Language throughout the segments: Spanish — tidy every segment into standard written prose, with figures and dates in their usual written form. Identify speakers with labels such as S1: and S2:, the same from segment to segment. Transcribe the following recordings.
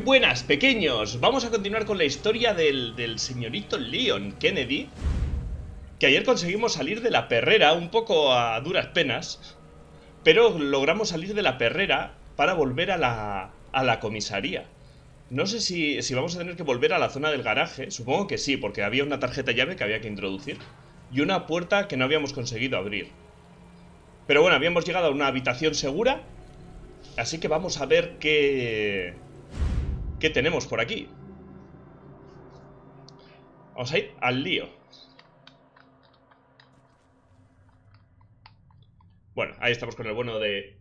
S1: buenas, pequeños. Vamos a continuar con la historia del señorito Leon Kennedy, que ayer conseguimos salir de la perrera, un poco a duras penas, pero logramos salir de la perrera para volver a la comisaría. No sé si vamos a tener que volver a la zona del garaje. Supongo que sí, porque había una tarjeta llave que había que introducir y una puerta que no habíamos conseguido abrir. Pero bueno, habíamos llegado a una habitación segura, así que vamos a ver qué tenemos por aquí. Vamos a ir al lío. Bueno, ahí estamos con el bueno de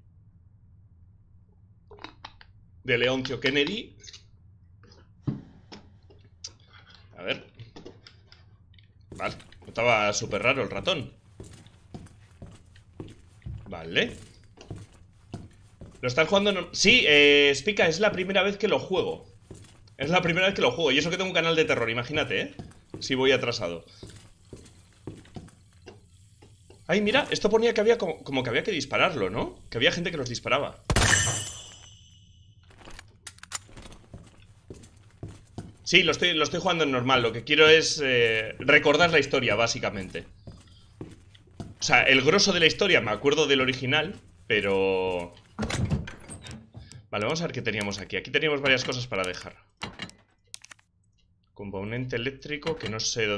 S1: Leoncio Kennedy. A ver. Vale, estaba súper raro el ratón. Vale. ¿Lo estás jugando? Sí, Spica, es la primera vez que lo juego. Es la primera vez que lo juego. Y eso que tengo un canal de terror, imagínate, ¿eh? Si voy atrasado. Ay, mira, esto ponía que había como que había que dispararlo, ¿no? Que había gente que los disparaba. Sí, lo estoy jugando en normal. Lo que quiero es recordar la historia, básicamente. O sea, el grosso de la historia me acuerdo del original, pero... Vale, vamos a ver qué teníamos aquí. Aquí teníamos varias cosas para dejar. Componente eléctrico que no sé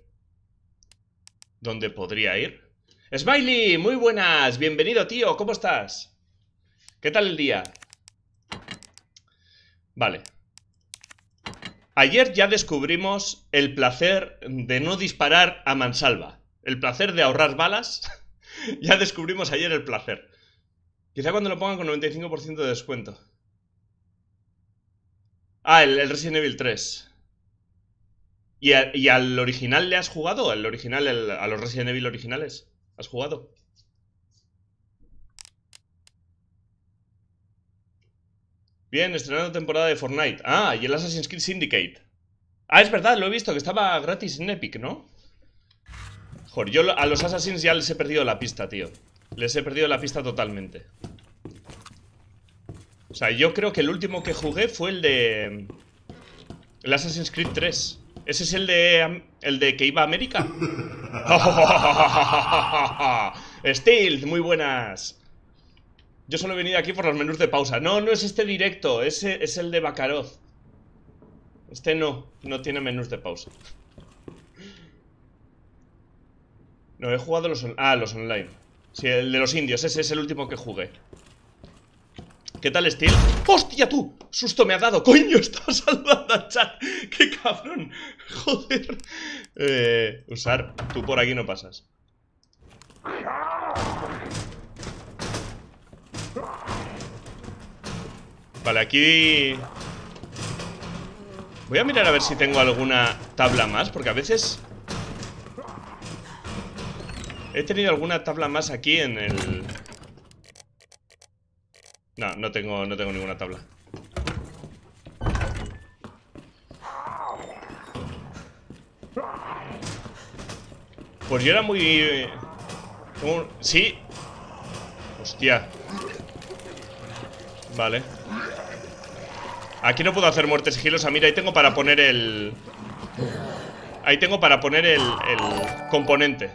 S1: dónde podría ir. Smiley, muy buenas. Bienvenido, tío. ¿Cómo estás? ¿Qué tal el día? Vale. Ayer ya descubrimos el placer de no disparar a mansalva. El placer de ahorrar balas. Ya descubrimos ayer el placer. Quizá cuando lo pongan con 95% de descuento. Ah, el Resident Evil 3. ¿Y al original le has jugado? ¿Al original, a los Resident Evil originales? ¿Has jugado? Bien, estrenando temporada de Fortnite. Ah, y el Assassin's Creed Syndicate. Ah, es verdad, lo he visto, que estaba gratis en Epic, ¿no? Joder, yo a los Assassins ya les he perdido la pista, tío. Les he perdido la pista totalmente. O sea, yo creo que el último que jugué fue el Assassin's Creed 3. ¿Ese es el de que iba a América? Steel, muy buenas. Yo solo he venido aquí por los menús de pausa. No, no es este directo, ese es el de Bakaroz. Este no tiene menús de pausa. No, he jugado los online. Sí, el de los indios, ese es el último que jugué. ¿Qué tal, Steel? ¡Hostia, tú! ¡Susto me ha dado! ¡Coño! Estaba saludando al chat. ¡Qué cabrón! Joder. Usar, tú por aquí no pasas. Vale, aquí... Voy a mirar a ver si tengo alguna tabla más, porque a veces... He tenido alguna tabla más aquí en el... No tengo ninguna tabla. Pues yo era muy... Sí. Hostia. Vale. Aquí no puedo hacer muertes sigilosas. Mira, ahí tengo para poner el... Ahí tengo para poner el componente.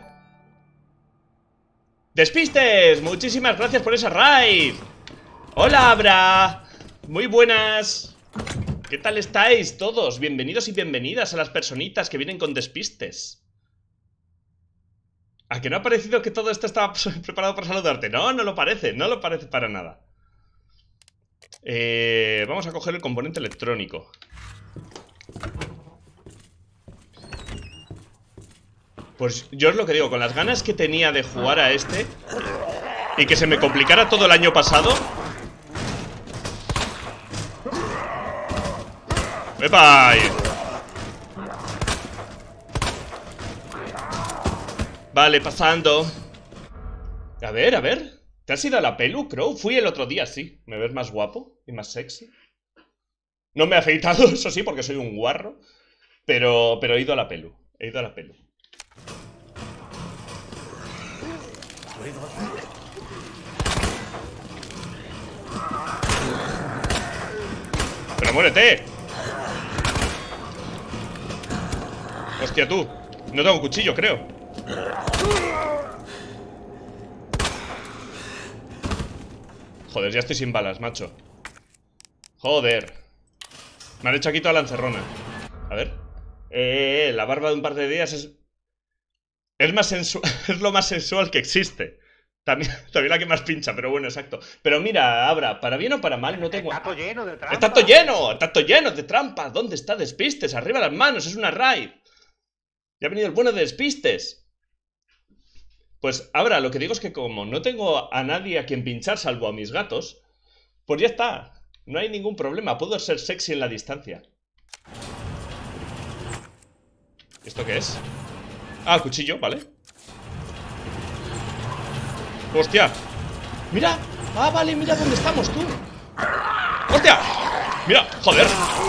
S1: ¡Despistes! Muchísimas gracias por esa raid. ¡Hola, Abra! Muy buenas. ¿Qué tal estáis todos? Bienvenidos y bienvenidas a las personitas que vienen con despistes. ¿A que no ha parecido que todo esto estaba preparado para saludarte? No, no lo parece para nada. Vamos a coger el componente electrónico. Pues yo os lo que digo, con las ganas que tenía de jugar a este y que se me complicara todo el año pasado. ¡Epa! Vale, pasando. A ver. ¿Te has ido a la pelu, Crow? Fui el otro día, sí. ¿Me ves más guapo y más sexy? No me he afeitado, eso sí, porque soy un guarro. Pero he ido a la pelu. He ido a la pelu. Pero muérete! Hostia, tú. No tengo cuchillo, creo. Joder, ya estoy sin balas, macho. Joder. Me han hecho aquí toda la encerrona. A ver. La barba de un par de días es más sensual. Es lo más sensual que existe. También la que más pincha, pero bueno, exacto. Pero mira, Abra, para bien o para mal no tengo...
S2: Está todo lleno de trampas.
S1: ¡Está todo lleno! ¡Está todo lleno de trampas! ¿Dónde está Despistes? ¡Arriba las manos! ¡Es una raid! Ya ha venido el bueno de Despistes. Pues, Abra, lo que digo es que como no tengo a nadie a quien pinchar salvo a mis gatos, pues ya está. No hay ningún problema. Puedo ser sexy en la distancia. ¿Esto qué es? Ah, cuchillo, vale. ¡Hostia! ¡Mira! ¡Ah, vale! ¡Mira dónde estamos, tú! ¡Hostia! ¡Mira! ¡Joder!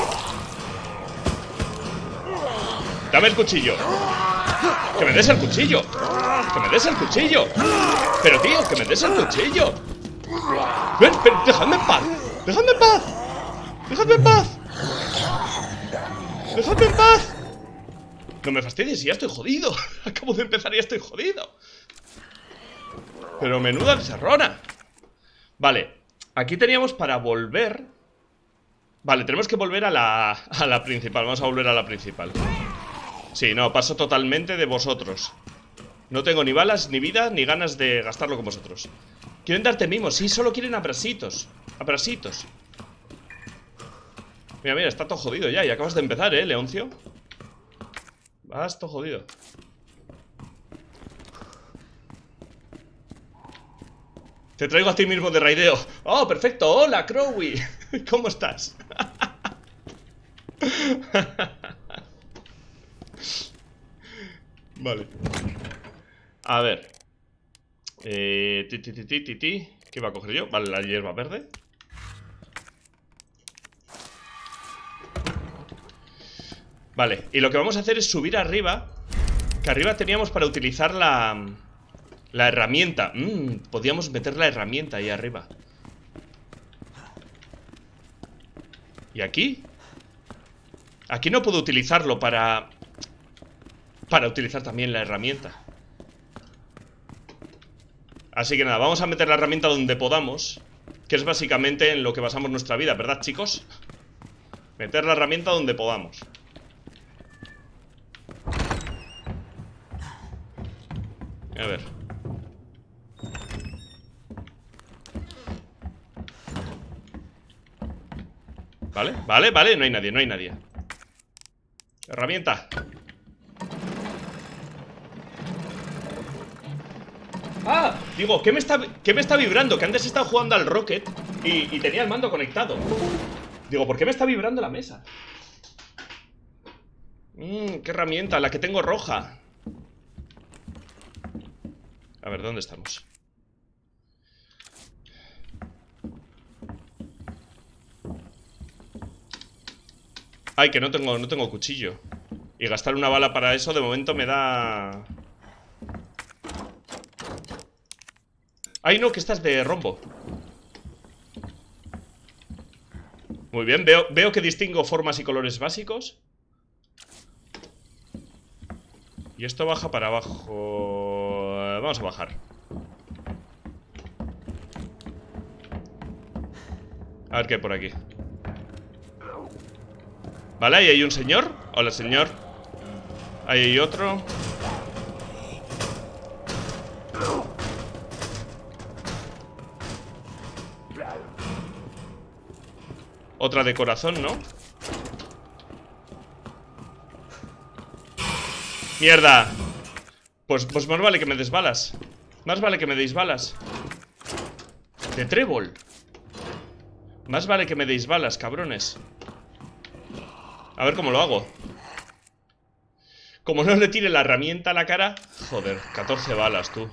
S1: ¡Dame el cuchillo! ¡Que me des el cuchillo! ¡Que me des el cuchillo! ¡Pero, tío, que me des el cuchillo! ¡Ven! ¡Ven! ¡Dejadme en paz! ¡Dejadme en paz! ¡Dejadme en paz! ¡Dejadme en paz! No me fastidies, ya estoy jodido. Acabo de empezar y ya estoy jodido. Pero menuda encerrona. Vale, aquí teníamos para volver. Vale, tenemos que volver a la principal. Vamos a volver a la principal. Sí, no, paso totalmente de vosotros. No tengo ni balas, ni vida, ni ganas de gastarlo con vosotros. Quieren darte mimos, sí, solo quieren abrasitos. Abrasitos. Mira, mira, está todo jodido ya. Y acabas de empezar, Leoncio. Vas todo jodido. Te traigo a ti mismo de raideo. Oh, perfecto, hola, Crowy. ¿Cómo estás? Vale. A ver. ¿Qué va a coger yo? Vale, la hierba verde. Vale, y lo que vamos a hacer es subir arriba. Que arriba teníamos para utilizar la herramienta. Podíamos meter la herramienta ahí arriba. ¿Y aquí? Aquí no puedo utilizarlo para utilizar también la herramienta. Así que nada, vamos a meter la herramienta donde podamos. Que es básicamente en lo que basamos nuestra vida, ¿verdad, chicos? Meter la herramienta donde podamos. A ver. Vale, vale, vale, no hay nadie, no hay nadie. Herramienta. Ah, digo, ¿qué me está vibrando? Que antes estaba jugando al Rocket y tenía el mando conectado. Digo, ¿por qué me está vibrando la mesa? ¿Qué herramienta? La que tengo roja. A ver, ¿dónde estamos? Ay, que no tengo cuchillo. Y gastar una bala para eso de momento me da... Ay, no, que esta es de rombo. Muy bien, veo que distingo formas y colores básicos. Y esto baja para abajo. Vamos a bajar. A ver qué hay por aquí. Vale, ahí hay un señor. Hola, señor. Ahí hay otro. Otra de corazón, ¿no? ¡Mierda! Pues más vale que me des balas. Más vale que me deis balas. De trébol. Más vale que me deis balas, cabrones. A ver cómo lo hago. Como no le tire la herramienta a la cara. Joder, 14 balas, tú.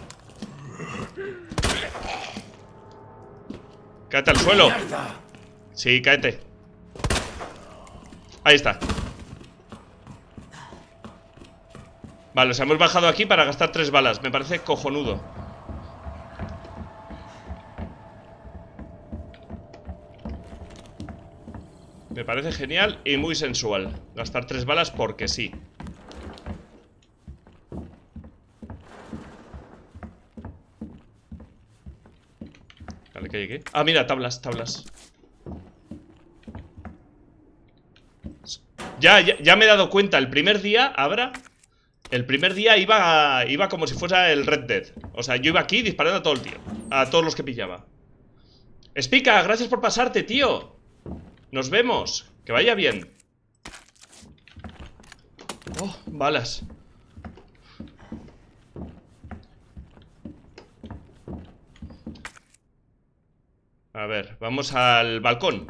S1: Cáete al suelo. Sí, cáete. Ahí está. Vale, o sea, hemos bajado aquí para gastar 3 balas. Me parece cojonudo. Me parece genial y muy sensual. Gastar 3 balas porque sí. Vale, ¿qué hay aquí? Ah, mira, tablas, tablas. Ya me he dado cuenta. El primer día, Abra, el primer día iba como si fuera el Red Dead. O sea, yo iba aquí disparando a todo el tío, a todos los que pillaba. Spica, gracias por pasarte, tío. Nos vemos, que vaya bien. Oh, balas. A ver, vamos al balcón.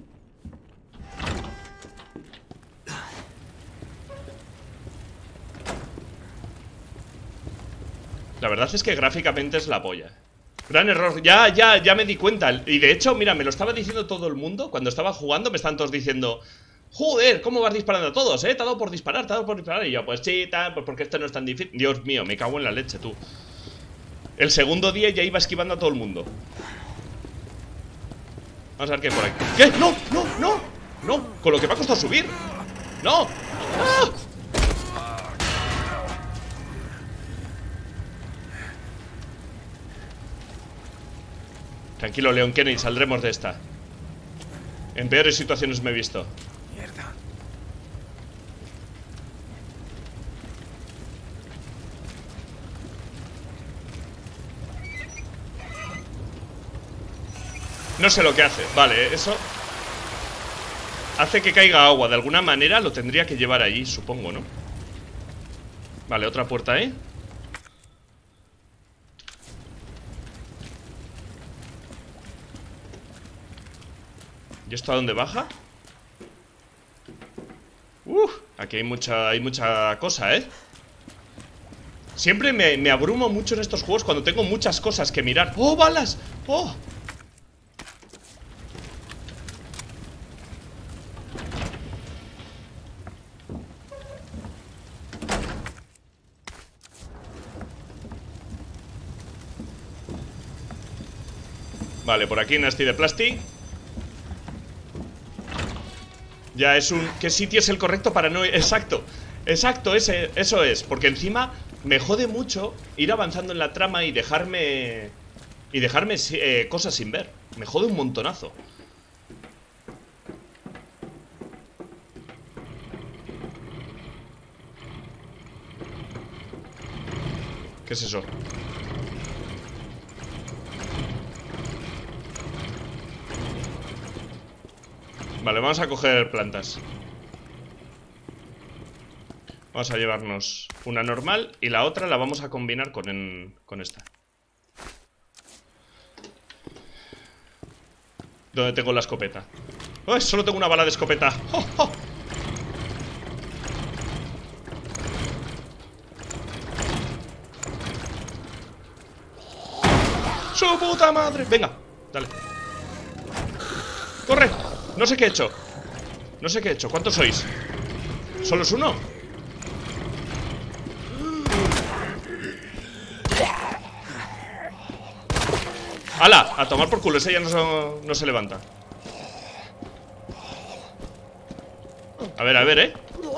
S1: La verdad es que gráficamente es la polla. Gran error, ya me di cuenta. Y de hecho, mira, me lo estaba diciendo todo el mundo. Cuando estaba jugando me estaban todos diciendo: joder, ¿cómo vas disparando a todos, Te ha dado por disparar, te ha dado por disparar. Y yo, pues sí, tal, pues porque esto no es tan difícil. Dios mío, me cago en la leche, tú. El segundo día ya iba esquivando a todo el mundo. Vamos a ver qué hay por aquí. ¿Qué? ¡No, no, no! ¡No! Con lo que me ha costado subir. ¡No! ¡Ah! Tranquilo, Leon Kennedy, saldremos de esta. En peores situaciones me he visto.
S2: Mierda.
S1: No sé lo que hace. Vale, eso hace que caiga agua. De alguna manera lo tendría que llevar allí, supongo, ¿no? Vale, otra puerta ahí. ¿Y esto a dónde baja? Aquí hay mucha cosa, ¿eh? Siempre me abrumo mucho en estos juegos cuando tengo muchas cosas que mirar. ¡Oh, balas! ¡Oh! Vale, por aquí Nasty de Plasti. Ya es un... ¿Qué sitio es el correcto para no...? Exacto, exacto, eso es. Porque encima me jode mucho ir avanzando en la trama y dejarme... cosas sin ver. Me jode un montonazo. ¿Qué es eso? Vale, vamos a coger plantas. Vamos a llevarnos una normal y la otra la vamos a combinar con esta. ¿Dónde tengo la escopeta? ¡Oh, solo tengo una bala de escopeta! ¡Oh, oh! ¡Su puta madre! Venga, dale. ¡Corre! No sé qué he hecho. No sé qué he hecho. ¿Cuántos sois? ¿Solo es uno? ¡Hala! A tomar por culo. Ese ya no se levanta. A ver,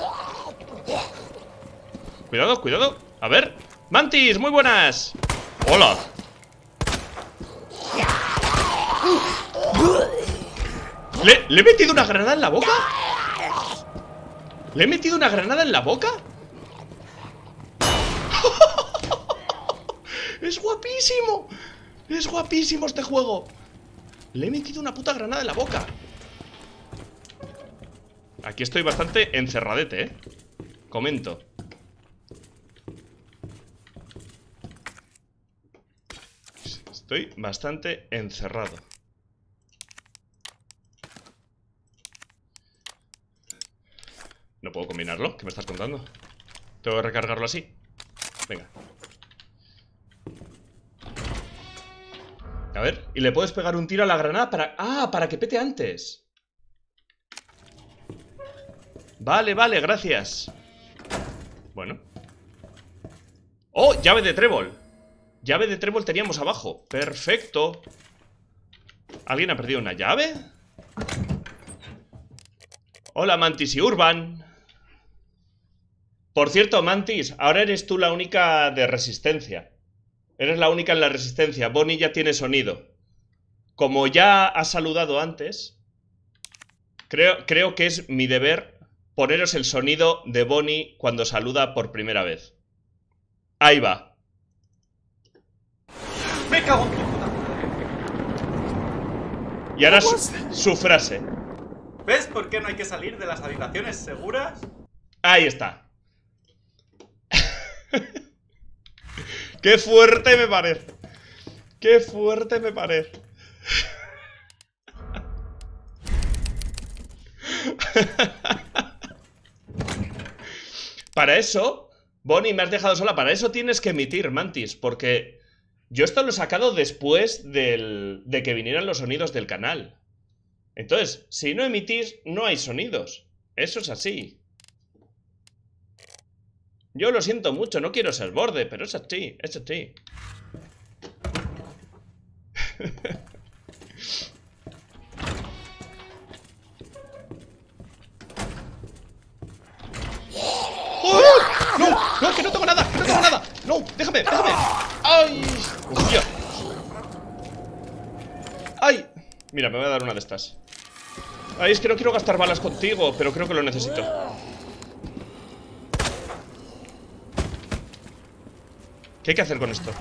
S1: Cuidado, cuidado. A ver. ¡Mantis! ¡Muy buenas! ¡Hola! ¿Le he metido una granada en la boca? ¿Le he metido una granada en la boca? ¡Es guapísimo! ¡Es guapísimo este juego! Le he metido una puta granada en la boca. Aquí estoy bastante encerradete, Comento. Estoy bastante encerrado. No puedo combinarlo, ¿qué me estás contando? Tengo que recargarlo así. Venga. A ver, y le puedes pegar un tiro a la granada para... ¡Ah! Para que pete antes. Vale, vale, gracias. Bueno. ¡Oh! Llave de trébol. Llave de trébol teníamos abajo. Perfecto. ¿Alguien ha perdido una llave? Hola, Mantis y Urban. Por cierto, Mantis, ahora eres tú la única de resistencia. Eres la única en la resistencia. Bonnie ya tiene sonido. Como ya has saludado antes, creo que es mi deber poneros el sonido de Bonnie cuando saluda por primera vez. Ahí va.
S2: ¡Me cago en tu puta!
S1: Y ahora su frase.
S2: ¿Ves por qué no hay que salir de las habitaciones seguras?
S1: Ahí está. ¡Qué fuerte me parece! ¡Qué fuerte me parece! Para eso, Bonnie, me has dejado sola. Para eso tienes que emitir, Mantis, porque yo esto lo he sacado después de que vinieran los sonidos del canal. Entonces, si no emitís, no hay sonidos. Eso es así. Yo lo siento mucho, no quiero ser borde, pero es así, es así. ¡Oh! ¡No! ¡No! ¡Que no tengo nada! ¡Que no tengo nada! ¡No! ¡Déjame! ¡Déjame! ¡Ay! ¡Hostia! ¡Ay! Mira, me voy a dar una de estas. Ay, es que no quiero gastar balas contigo, pero creo que lo necesito. ¿Qué hay que hacer con esto?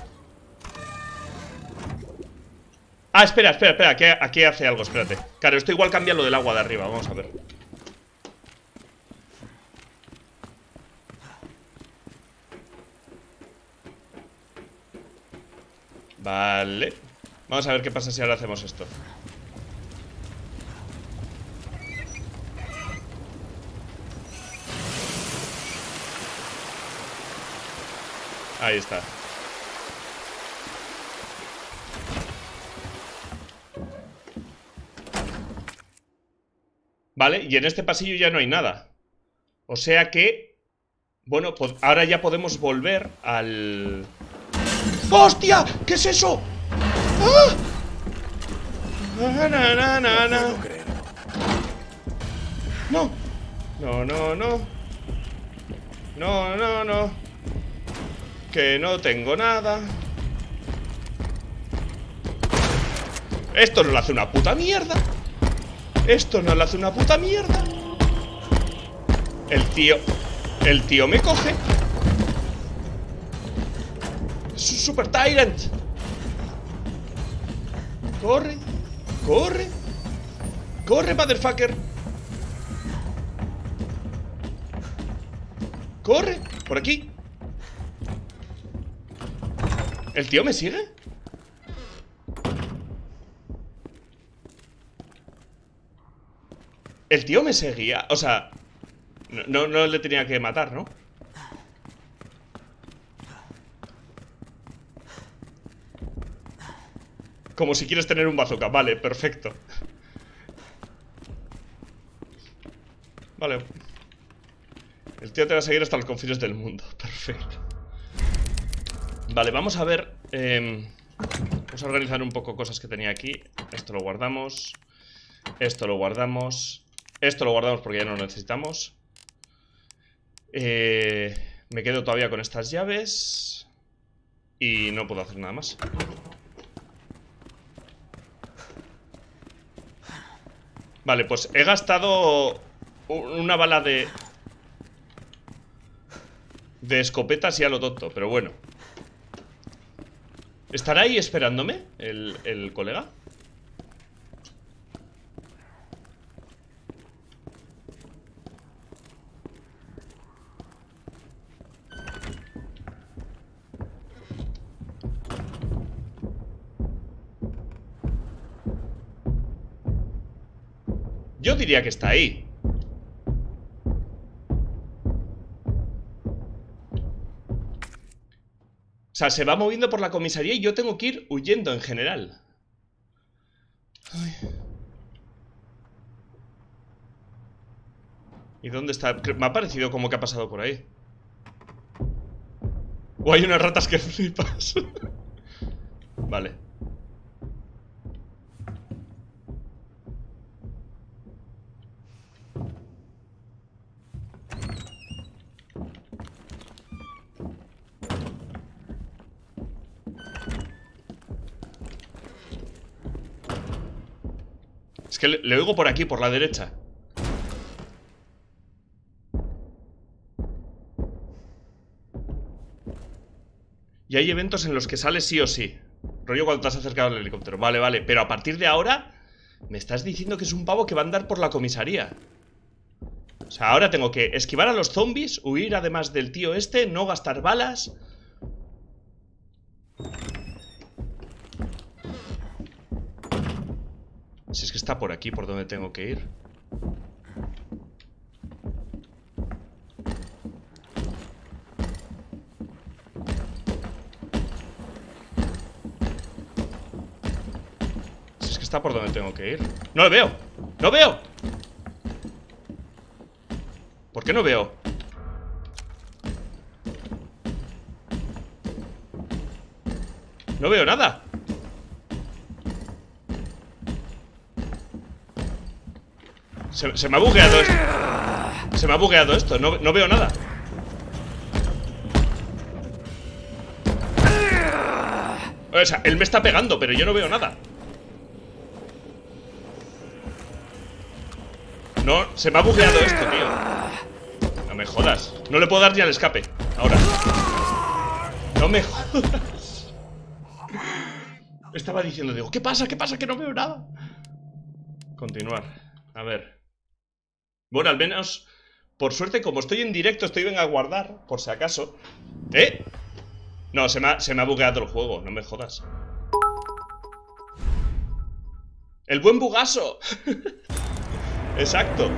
S1: Ah, espera, espera, espera. Aquí hace algo, espérate. Claro, esto igual cambia lo del agua de arriba. Vamos a ver. Vale. Vamos a ver qué pasa si ahora hacemos esto. Ahí está. Vale, y en este pasillo ya no hay nada. O sea que... Bueno, pues ahora ya podemos volver al... ¡Hostia! ¿Qué es eso? ¡Ah! No. No, no, no. No, no, no. Que no tengo nada. Esto no le hace una puta mierda. Esto no le hace una puta mierda. El tío me coge. Es un super tyrant. Corre. Corre. Corre, motherfucker. Corre. Por aquí. ¿El tío me sigue? El tío me seguía. O sea, no le tenía que matar, ¿no? Como si quieres tener un bazooka. Vale, perfecto. Vale. El tío te va a seguir hasta los confines del mundo. Perfecto. Vale, vamos a ver. Vamos a organizar un poco cosas que tenía aquí. Esto lo guardamos. Esto lo guardamos. Esto lo guardamos porque ya no lo necesitamos. Me quedo todavía con estas llaves. Y no puedo hacer nada más. Vale, pues he gastado una bala de escopeta así a lo tonto, pero bueno. ¿Estará ahí esperándome el colega? Yo diría que está ahí. O sea, se va moviendo por la comisaría y yo tengo que ir huyendo en general. Ay. ¿Y dónde está? Me ha parecido como que ha pasado por ahí. O hay unas ratas que flipas. Vale. que le oigo por aquí, por la derecha. Y hay eventos en los que sale sí o sí. Rollo cuando te has acercado al helicóptero. Vale, vale. Pero a partir de ahora me estás diciendo que es un pavo que va a andar por la comisaría. O sea, ahora tengo que esquivar a los zombies, huir además del tío este, no gastar balas. Si es que está por aquí, por donde tengo que ir. Está por donde tengo que ir. ¡No lo veo! ¡No veo! ¿Por qué no veo? No veo nada. Se me ha bugueado esto. Se me ha bugueado esto. No veo nada. O sea, él me está pegando, pero yo no veo nada. No, se me ha bugueado esto, tío. No me jodas. No le puedo dar ni al escape. Ahora. No me jodas. Estaba diciendo, digo, ¿qué pasa? ¿Qué pasa? Que no veo nada. Continuar. A ver. Bueno, al menos, por suerte, como estoy en directo, venga a guardar, por si acaso. ¿Eh? No, se me ha bugueado el juego, no me jodas. ¡El buen bugazo! Exacto.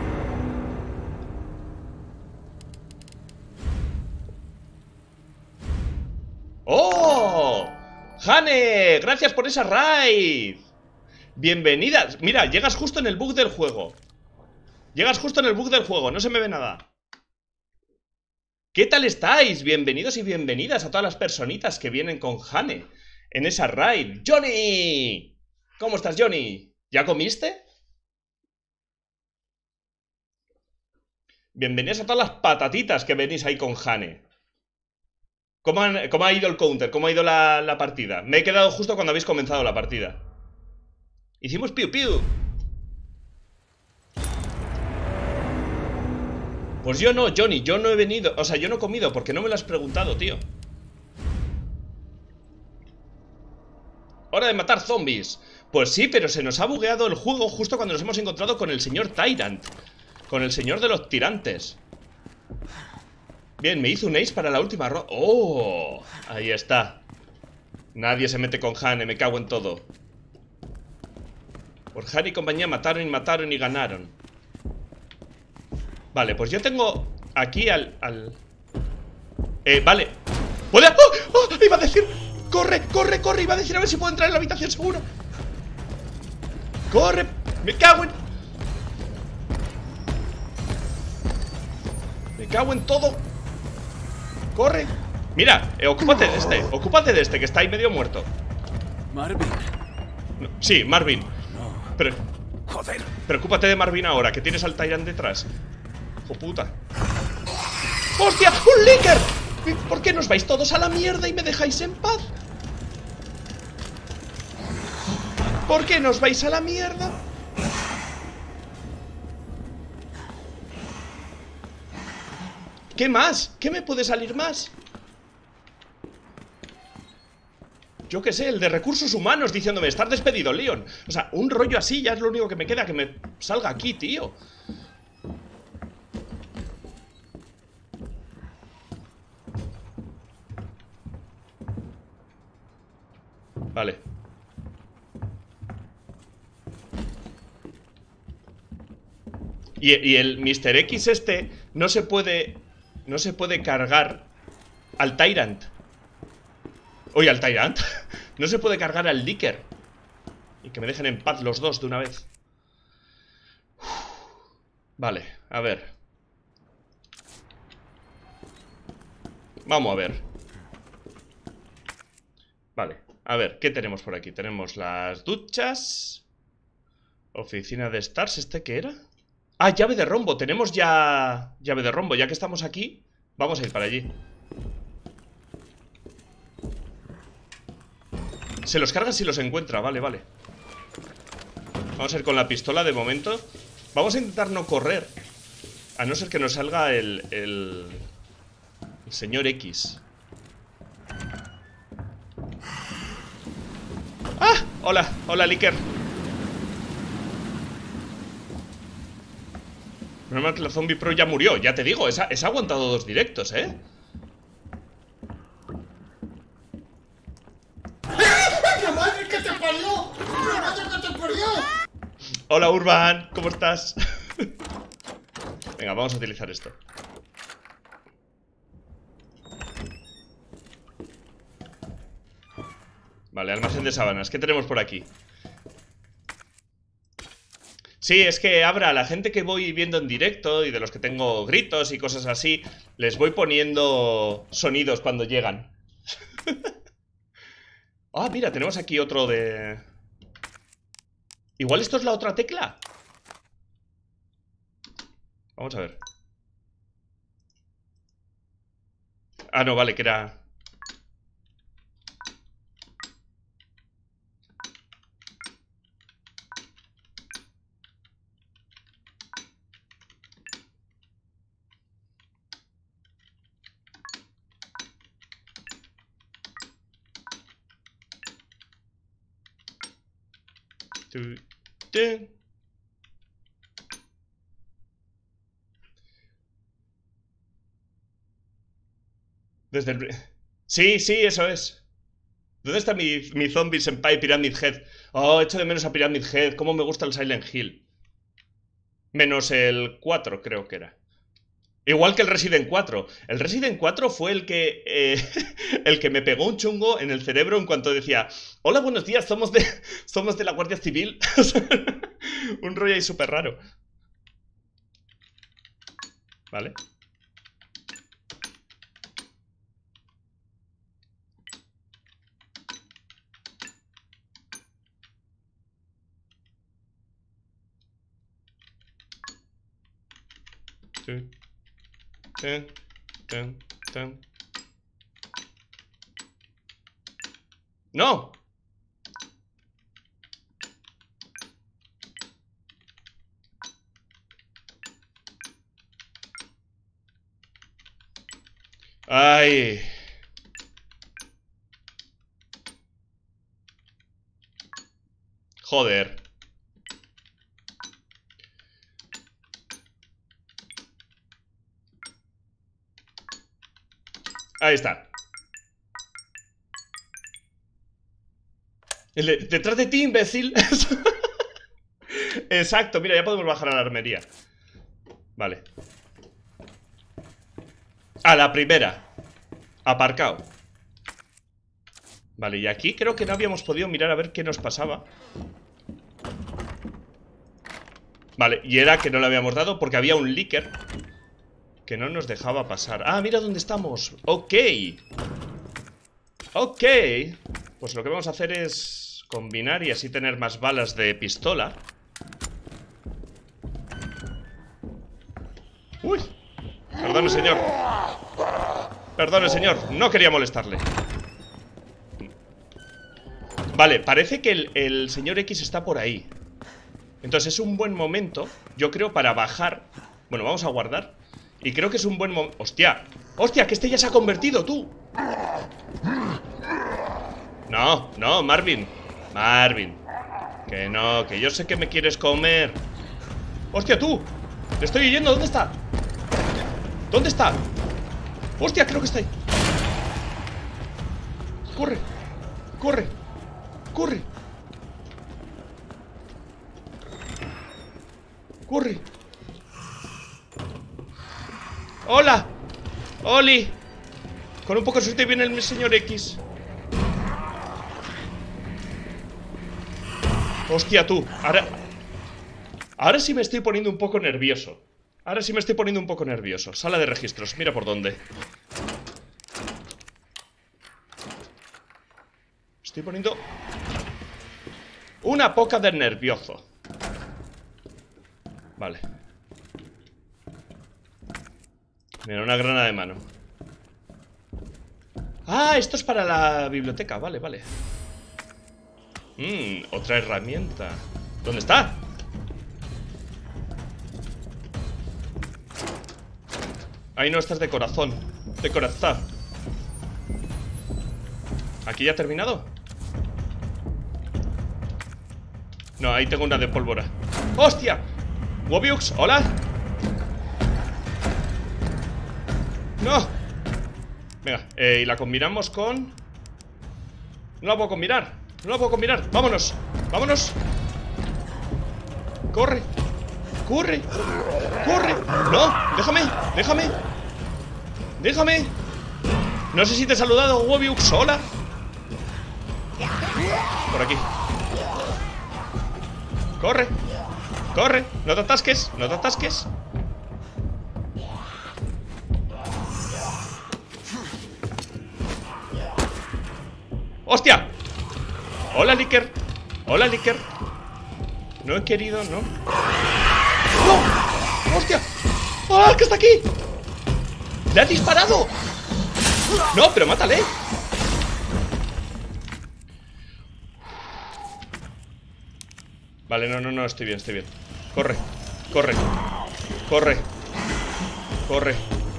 S1: ¡Oh! ¡Hane! ¡Gracias por esa raid! Bienvenida. Mira, llegas justo en el bug del juego. Llegas justo en el bug del juego, no se me ve nada. ¿Qué tal estáis? Bienvenidos y bienvenidas a todas las personitas que vienen con Hane en esa raid. ¡Johnny! ¿Cómo estás, Johnny? ¿Ya comiste? Bienvenidos a todas las patatitas que venís ahí con Hane. ¿Cómo ha ido el counter? ¿Cómo ha ido la partida? Me he quedado justo cuando habéis comenzado la partida. Hicimos piu piu. Pues yo no, Johnny, yo no he venido. O sea, yo no he comido porque no me lo has preguntado, tío. Hora de matar zombies. Pues sí, pero se nos ha bugueado el juego justo cuando nos hemos encontrado con el señor Tyrant. Con el señor de los tirantes. Bien, me hizo un ace para la última ronda. ¡Oh! Ahí está. Nadie se mete con Hane, me cago en todo. Por Hane y compañía mataron y ganaron. Vale, pues yo tengo aquí vale. ¡Puede! ¡Oh! ¡Oh! Iba a decir... ¡Corre, corre, corre! Iba a decir a ver si puedo entrar en la habitación seguro. ¡Corre! ¡Me cago en... Me cago en todo! ¡Corre! Mira, ocúpate de este, que está ahí medio muerto.
S3: Marvin.
S1: No, sí, Marvin.
S3: No.
S1: Pero...
S3: Joder.
S1: Preocúpate de Marvin ahora, que tienes al Tyrant detrás. ¡Hijo puta! ¡Hostia! ¡Un Licker! ¿Por qué nos vais todos a la mierda y me dejáis en paz? ¿Por qué nos vais a la mierda? ¿Qué más? ¿Qué me puede salir más? Yo qué sé, el de recursos humanos diciéndome, estás despedido, Leon. O sea, un rollo así ya es lo único que me queda, que me salga aquí, tío. Vale. Y el Mr. X este no se puede cargar al Tyrant. Oye, al Tyrant. No se puede cargar al Licker. Y que me dejen en paz los dos de una vez. Vale, a ver. Vamos a ver. Vale, a ver, ¿qué tenemos por aquí? Tenemos las duchas. Oficina de Stars, ¿este qué era? Ah, llave de rombo, tenemos ya llave de rombo. Ya que estamos aquí, vamos a ir para allí. Se los carga si los encuentra, vale, vale. Vamos a ir con la pistola de momento. Vamos a intentar no correr, a no ser que nos salga el señor X. ¡Ah! Hola, hola, Licker. Menos mal que la Zombie Pro ya murió. Ya te digo, esa ha aguantado 2 directos, ¿eh?
S4: ¡La madre que te parió! ¡La madre que te parió!
S1: Hola, Urban, ¿cómo estás? Venga, vamos a utilizar esto. Vale, almacén de sábanas. ¿Qué tenemos por aquí? Sí, es que Abra, la gente que voy viendo en directo y de los que tengo gritos y cosas así, les voy poniendo sonidos cuando llegan. Ah, mira, tenemos aquí otro de... Igual esto es la otra tecla. Vamos a ver. Ah, no, vale, que era... Desde el... Sí, sí, eso es. ¿Dónde está mi zombie senpai Pyramid Head? Oh, echo de menos a Pyramid Head. Cómo me gusta el Silent Hill. Menos el 4, creo que era. Igual que el Resident 4. El Resident 4 fue el que el que me pegó un chungo en el cerebro en cuanto decía: hola, buenos días, somos de la Guardia Civil. Un rollo ahí súper raro. Vale. ¡No! ¡Ay! Joder. Ahí está. Detrás de ti, imbécil. Exacto, mira, ya podemos bajar a la armería. Vale. A la primera. Aparcado. Vale, y aquí creo que no habíamos podido mirar a ver qué nos pasaba. Vale, y era que no le habíamos dado porque había un Licker que no nos dejaba pasar. Ah, mira dónde estamos. Ok. Ok. Pues lo que vamos a hacer es combinar y así tener más balas de pistola. Uy. Perdone, señor. Perdone, señor. No quería molestarle. Vale, parece que el señor X está por ahí. Entonces es un buen momento, yo creo, para bajar. Bueno, vamos a guardar. Y creo que es un buen momento. ¡Hostia! ¡Hostia! Que este ya se ha convertido, tú. No, no, Marvin. Marvin. Que no, que yo sé que me quieres comer. ¡Hostia, tú! Le estoy oyendo, ¿dónde está? ¿Dónde está? ¡Hostia, creo que está ahí! ¡Corre! ¡Corre! ¡Corre! ¡Corre! ¡Hola! ¡Oli! Con un poco de suerte viene el señor X. ¡Hostia, tú! Ahora sí me estoy poniendo un poco nervioso. Ahora sí me estoy poniendo un poco nervioso. Sala de registros, mira por dónde. Estoy poniendo una poca de nervioso. Vale. Mira, una grana de mano. Ah, esto es para la biblioteca. Vale, vale. Otra herramienta. ¿Dónde está? Ahí no, estás de corazón. De corazón. ¿Aquí ya ha terminado? No, ahí tengo una de pólvora. ¡Hostia! Wobiux, hola. No. Venga, y la combinamos con... No la puedo combinar. No la puedo combinar. Vámonos. Vámonos. Corre. Corre. Corre. No, déjame. Déjame. Déjame. No sé si te he saludado, Wobiux. Hola. Por aquí. Corre. Corre. No te atasques. No te atasques. ¡Hostia! Hola, Licker. Hola, Licker. No he querido, ¿no? ¡No! ¡Hostia! ¡Ah, que está aquí! ¡Le ha disparado! ¡No, pero mátale! Vale, no, estoy bien, estoy bien. Corre, corre. Corre. Corre.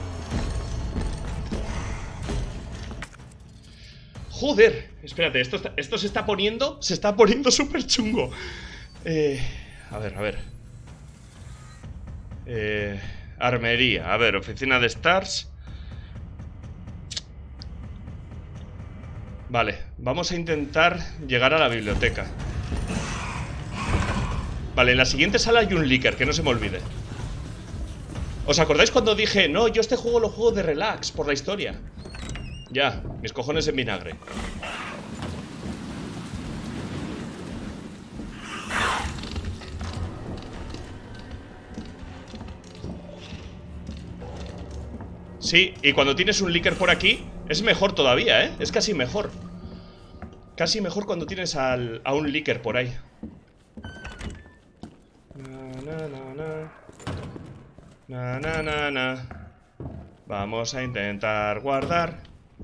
S1: Joder, espérate, esto se está poniendo súper chungo. A ver. Armería, a ver, oficina de Stars. Vale, vamos a intentar llegar a la biblioteca. Vale, en la siguiente sala hay un Licker, que no se me olvide. ¿Os acordáis cuando dije, no, yo este juego lo juego de relax, por la historia? Ya, mis cojones en vinagre. Sí, y cuando tienes un Licker por aquí, es mejor todavía, ¿eh? Es casi mejor. Casi mejor cuando tienes a un Licker por ahí. Vamos a intentar guardar.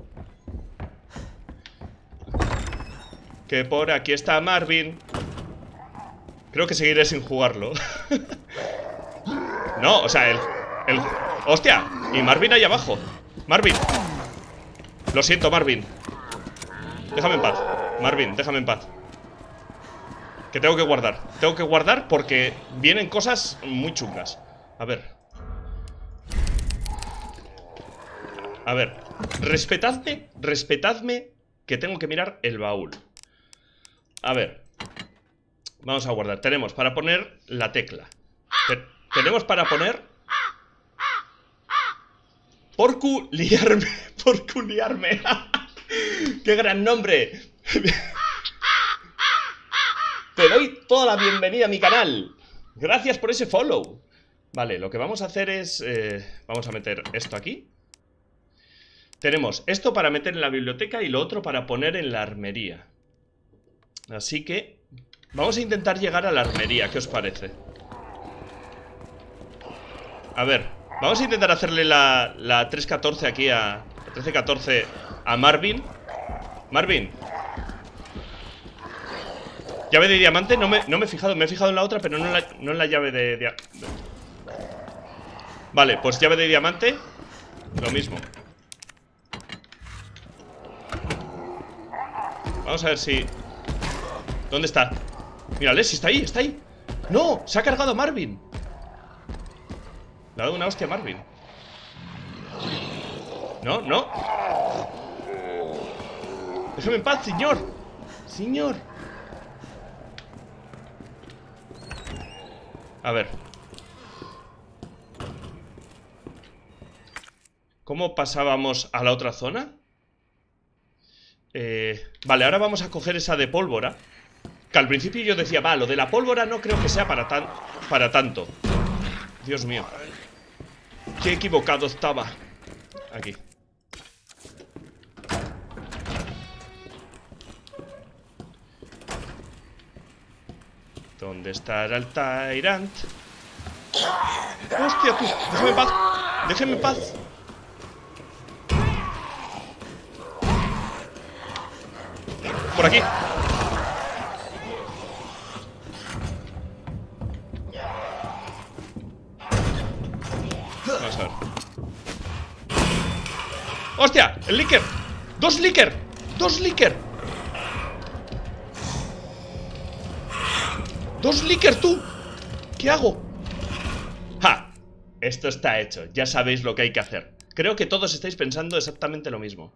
S1: Que por aquí está Marvin. Creo que seguiré sin jugarlo. No, o sea, ¡hostia! Y Marvin ahí abajo. Marvin. Lo siento, Marvin. Déjame en paz. Marvin, déjame en paz. Que tengo que guardar. Tengo que guardar porque vienen cosas muy chungas. A ver. A ver. Respetadme que tengo que mirar el baúl. A ver. Vamos a guardar. Tenemos para poner la tecla. Tenemos para poner... Porculiarme. Porculiarme. ¡Qué gran nombre! Te doy toda la bienvenida a mi canal. Gracias por ese follow. Vale, lo que vamos a hacer es... vamos a meter esto aquí. Tenemos esto para meter en la biblioteca y lo otro para poner en la armería. Así que... vamos a intentar llegar a la armería. ¿Qué os parece? A ver, vamos a intentar hacerle la 314 aquí a... 1314 a Marvin. Marvin. Llave de diamante, no me he fijado. Me he fijado en la otra, pero no en la llave de... Vale, pues llave de diamante. Lo mismo. Vamos a ver si... ¿dónde está? Mírale, si está ahí, está ahí. ¡No! Se ha cargado a Marvin. Le ha dado una hostia a Marvin. No, no. Déjame en paz, señor. Señor. A ver. ¿Cómo pasábamos a la otra zona? Vale, ahora vamos a coger esa de pólvora. Que al principio yo decía, va, lo de la pólvora no creo que sea para tanto. Dios mío. Qué equivocado estaba. Aquí. ¿Dónde estará el Tyrant? ¡Hostia, tú! ¡Déjame en paz! ¡Déjame en paz! Por aquí. ¡Hostia! ¡El Licker! ¡Dos Licker! ¡Dos Licker! ¡Dos Licker, tú! ¿Qué hago? ¡Ja! Esto está hecho. Ya sabéis lo que hay que hacer. Creo que todos estáis pensando exactamente lo mismo.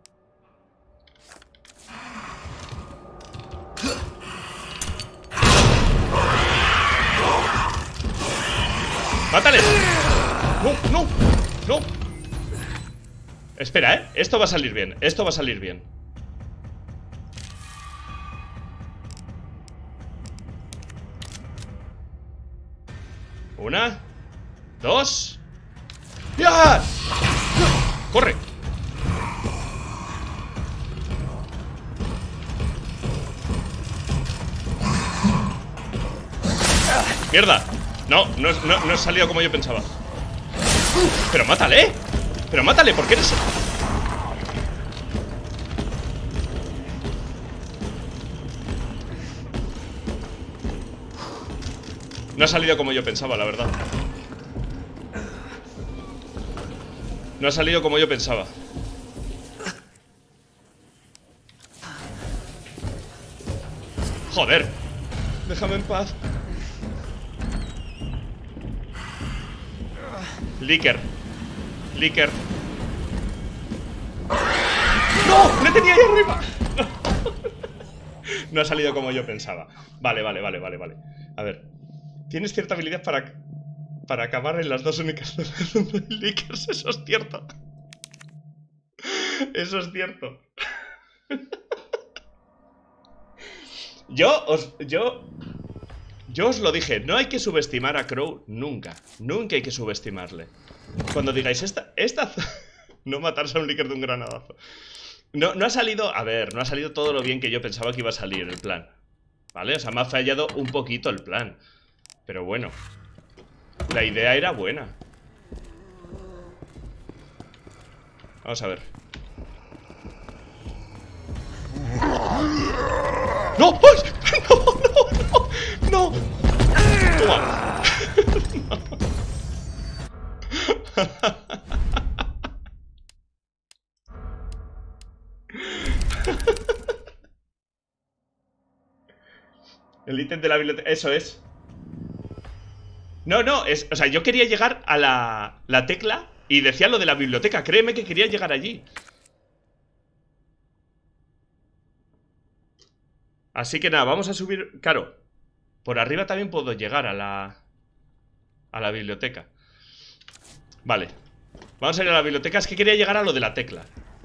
S1: ¡Mátale! ¡No, no, no! Espera, ¿eh? Esto va a salir bien. Esto va a salir bien. Una, dos. ¡Ya! ¡Corre! ¡Mierda! No he salido como yo pensaba. ¡Pero mátale! ¡Pero mátale! ¿Por qué eres...? No ha salido como yo pensaba, la verdad. No ha salido como yo pensaba. Joder. Déjame en paz. Licker. Licker. ¡No! ¡Le tenía ahí arriba! No. No ha salido como yo pensaba. Vale. A ver. Tienes cierta habilidad para acabar en las dos únicas zonas donde hay Lickers. Eso es cierto. Eso es cierto. Yo os lo dije, no hay que subestimar a Crow nunca. Nunca hay que subestimarle. Cuando digáis esta no matarse a un Licker de un granadazo. No ha salido, a ver, no ha salido todo lo bien que yo pensaba que iba a salir el plan. ¿Vale? O sea, me ha fallado un poquito el plan. Pero bueno, la idea era buena. Vamos a ver. ¡No! ¡Ay! ¡No! ¡Toma! El ítem de la biblioteca. Eso es. No, o sea, yo quería llegar a la tecla y decía lo de la biblioteca. Créeme que quería llegar allí. Así que nada, vamos a subir. Claro, por arriba también puedo llegar a la biblioteca. Vale. Vamos a ir a la biblioteca. Es que quería llegar a lo de la tecla.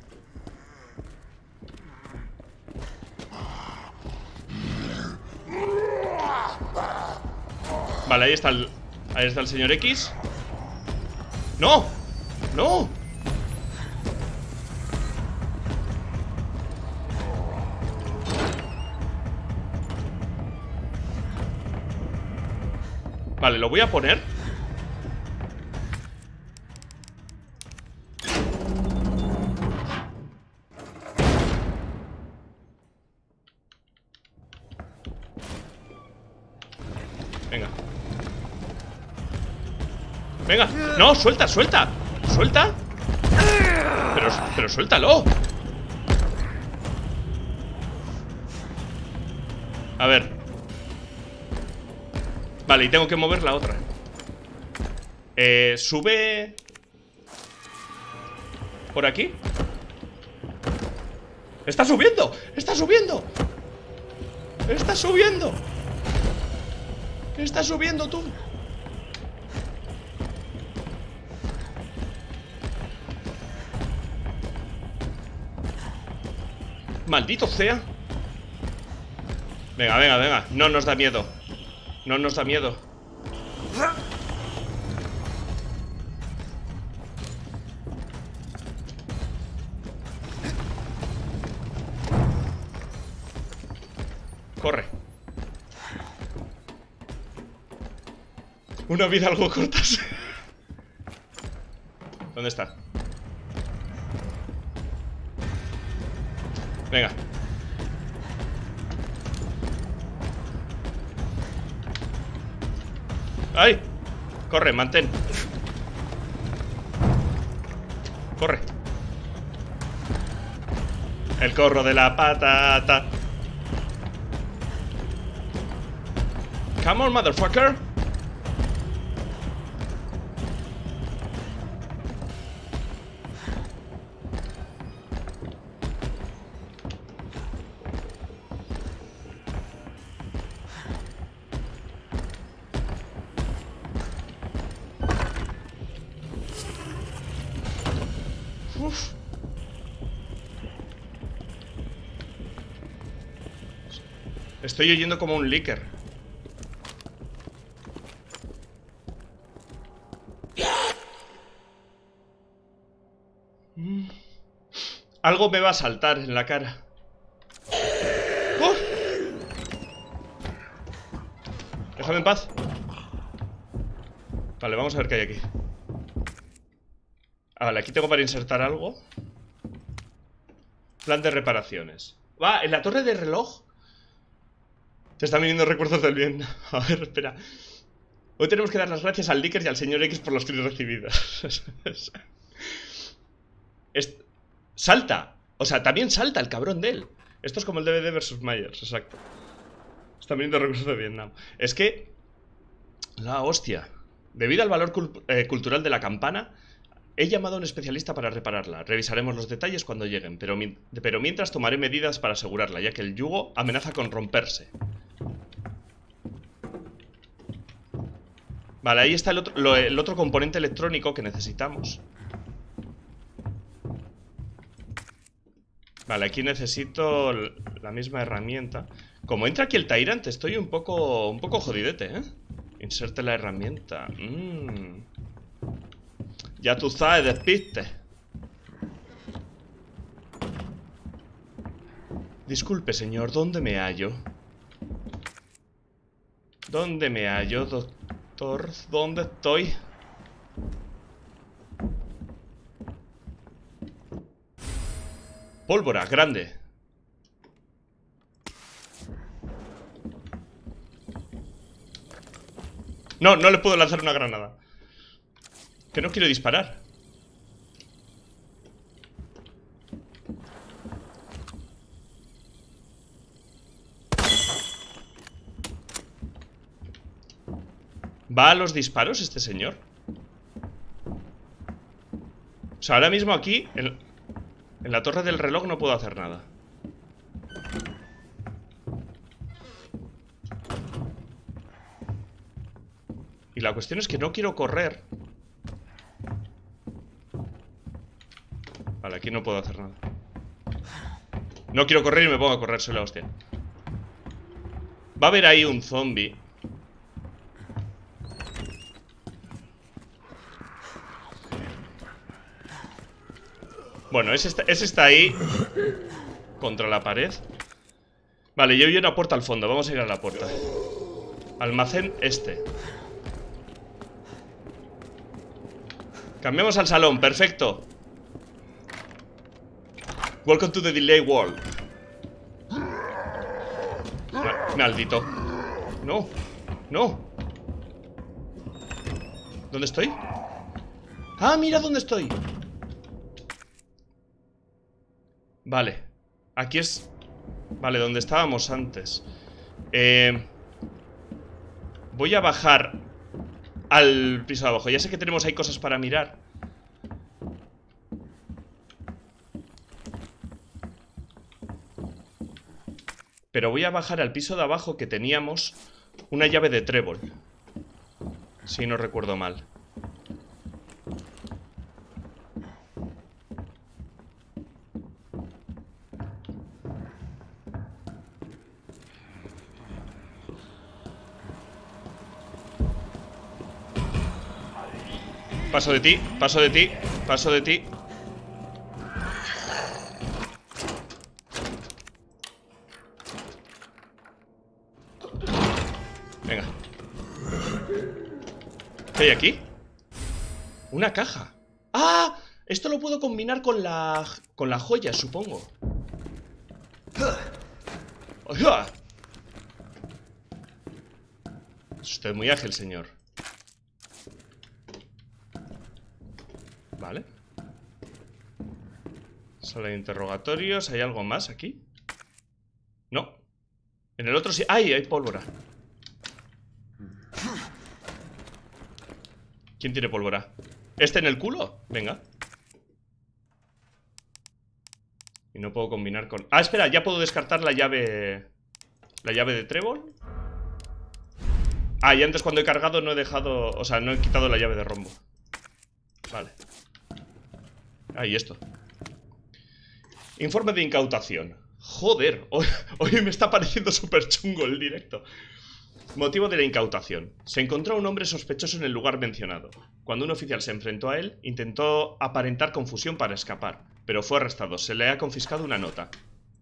S1: Vale, ahí está el señor X. ¡No! ¡No! Vale, lo voy a poner. Venga. Venga. No, suelta. Suelta. Pero suéltalo. A ver. Vale, y tengo que mover la otra. Sube por aquí. ¡Está subiendo! ¡Está subiendo! ¡Está subiendo! ¿Qué está subiendo tú? Maldito sea. Venga. No nos da miedo. No nos da miedo. Corre. Una vida algo corta. ¿Dónde está? Venga. ¡Ay! Corre, mantén. Corre. El corro de la patata. Come on, motherfucker. Uf. Estoy oyendo como un licker. Algo me va a saltar en la cara. ¡Oh! Déjame en paz. Vale, vamos a ver qué hay aquí. Ah, vale, aquí tengo para insertar algo. Plan de reparaciones. Va, en la torre de reloj. Te están viniendo recuerdos del bien. A ver, espera. Hoy tenemos que dar las gracias al Licker y al señor X por los kills recibidos. Salta. O sea, también salta el cabrón de él. Esto es como el DVD versus Myers, exacto. Están viniendo recuerdos de Vietnam. Es que... La hostia. Debido al valor cultural de la campana, he llamado a un especialista para repararla. Revisaremos los detalles cuando lleguen, pero mientras tomaré medidas para asegurarla, ya que el yugo amenaza con romperse. Vale, ahí está el otro componente electrónico que necesitamos. Vale, aquí necesito la misma herramienta. Como entra aquí el Tyrant, estoy un poco jodidete, ¿eh? Inserte la herramienta. Ya tú sabes, despiste. Disculpe, señor, ¿dónde me hallo? ¿Dónde me hallo, doctor? ¿Dónde estoy? Pólvora, grande. No, no le puedo lanzar una granada. Que no quiero disparar. ¿Va a los disparos este señor? O sea, ahora mismo aquí en la torre del reloj no puedo hacer nada. Y la cuestión es que no quiero correr. Vale, aquí no puedo hacer nada. No quiero correr y me pongo a correr, soy la hostia. Va a haber ahí un zombie. Bueno, ese está ahí contra la pared. Vale, yo vi una puerta al fondo. Vamos a ir a la puerta. Almacén este. Cambiamos al salón, perfecto. Welcome to the delay world. Maldito. No, no. ¿Dónde estoy? Ah, mira dónde estoy. Vale, aquí es... Vale, donde estábamos antes. Voy a bajar al piso de abajo. Ya sé que tenemos ahí cosas para mirar. Pero voy a bajar al piso de abajo, que teníamos una llave de trébol, si no recuerdo mal. Paso de ti, paso de ti, paso de ti. Venga. ¿Qué hay aquí? Una caja. ¡Ah! Esto lo puedo combinar con la joya, supongo. ¡Oiga! Es usted muy ágil, señor. Vale. Sala de interrogatorios. ¿Hay algo más aquí? No. En el otro sí. ¡Ay! Hay pólvora. ¿Quién tiene pólvora? ¿Este en el culo? Venga. Y no puedo combinar con... Ah, espera, ya puedo descartar la llave... La llave de trébol. Ah, y antes cuando he cargado no he dejado... O sea, no he quitado la llave de rombo. Vale. Ah, y esto. Informe de incautación. Joder, hoy me está pareciendo súper chungo el directo. Motivo de la incautación. Se encontró un hombre sospechoso en el lugar mencionado. Cuando un oficial se enfrentó a él, intentó aparentar confusión para escapar, pero fue arrestado. Se le ha confiscado una nota.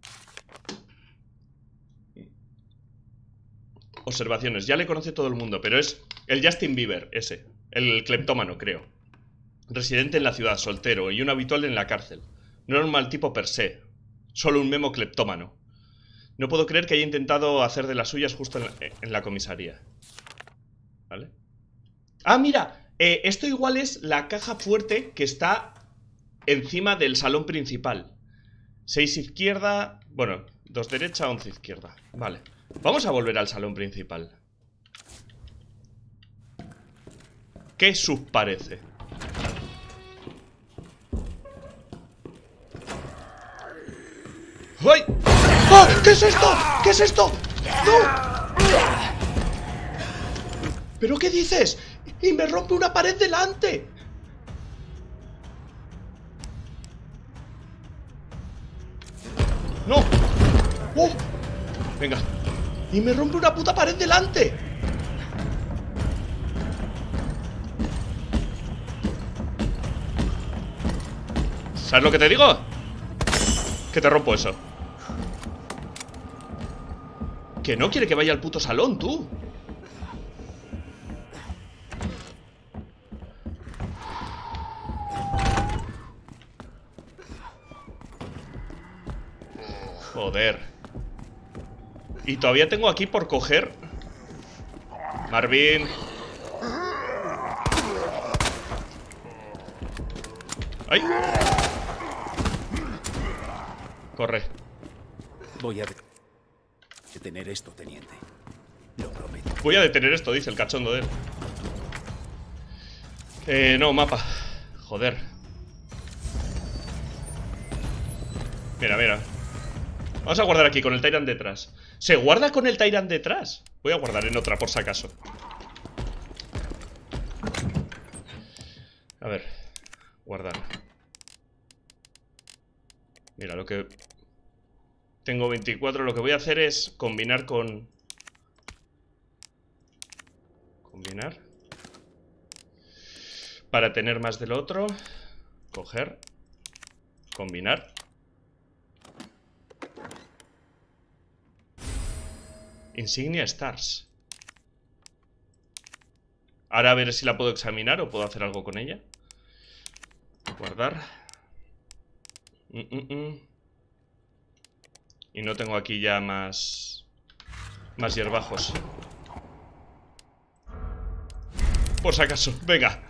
S1: Observaciones. Ya le conoce todo el mundo, pero es el Justin Bieber, ese. El cleptómano, creo. Residente en la ciudad, soltero y un habitual en la cárcel. No era un mal tipo per se, solo un memo cleptómano. No puedo creer que haya intentado hacer de las suyas justo en la comisaría. ¿Vale? Ah, mira, esto igual es la caja fuerte que está encima del salón principal. 6 izquierda, bueno, 2 derecha, 11 izquierda. Vale, vamos a volver al salón principal. ¿Qué subparece? ¡Ay! ¡Oh! ¿Qué es esto? ¿Qué es esto? ¡No! ¿Pero qué dices? ¡Y me rompe una pared delante! ¡No! ¡Oh! Venga. ¡Y me rompe una puta pared delante! ¿Sabes lo que te digo? Que te rompo eso. Que no quiere que vaya al puto salón, tú. Joder. Y todavía tengo aquí por coger. Marvin. ¡Ay! Corre.
S3: Voy a detener esto, teniente. Lo prometo.
S1: Voy a detener esto, dice el cachondo de él. No, mapa. Joder. Mira, mira. Vamos a guardar aquí con el Tyrant detrás. ¿Se guarda con el Tyrant detrás? Voy a guardar en otra por si acaso. A ver. Guardar. Mira, lo que... Tengo 24, lo que voy a hacer es combinar con... Combinar. Para tener más del otro. Coger. Combinar. Insignia Stars. Ahora a ver si la puedo examinar o puedo hacer algo con ella. Guardar. Y no tengo aquí ya más hierbajos. Por si acaso, venga.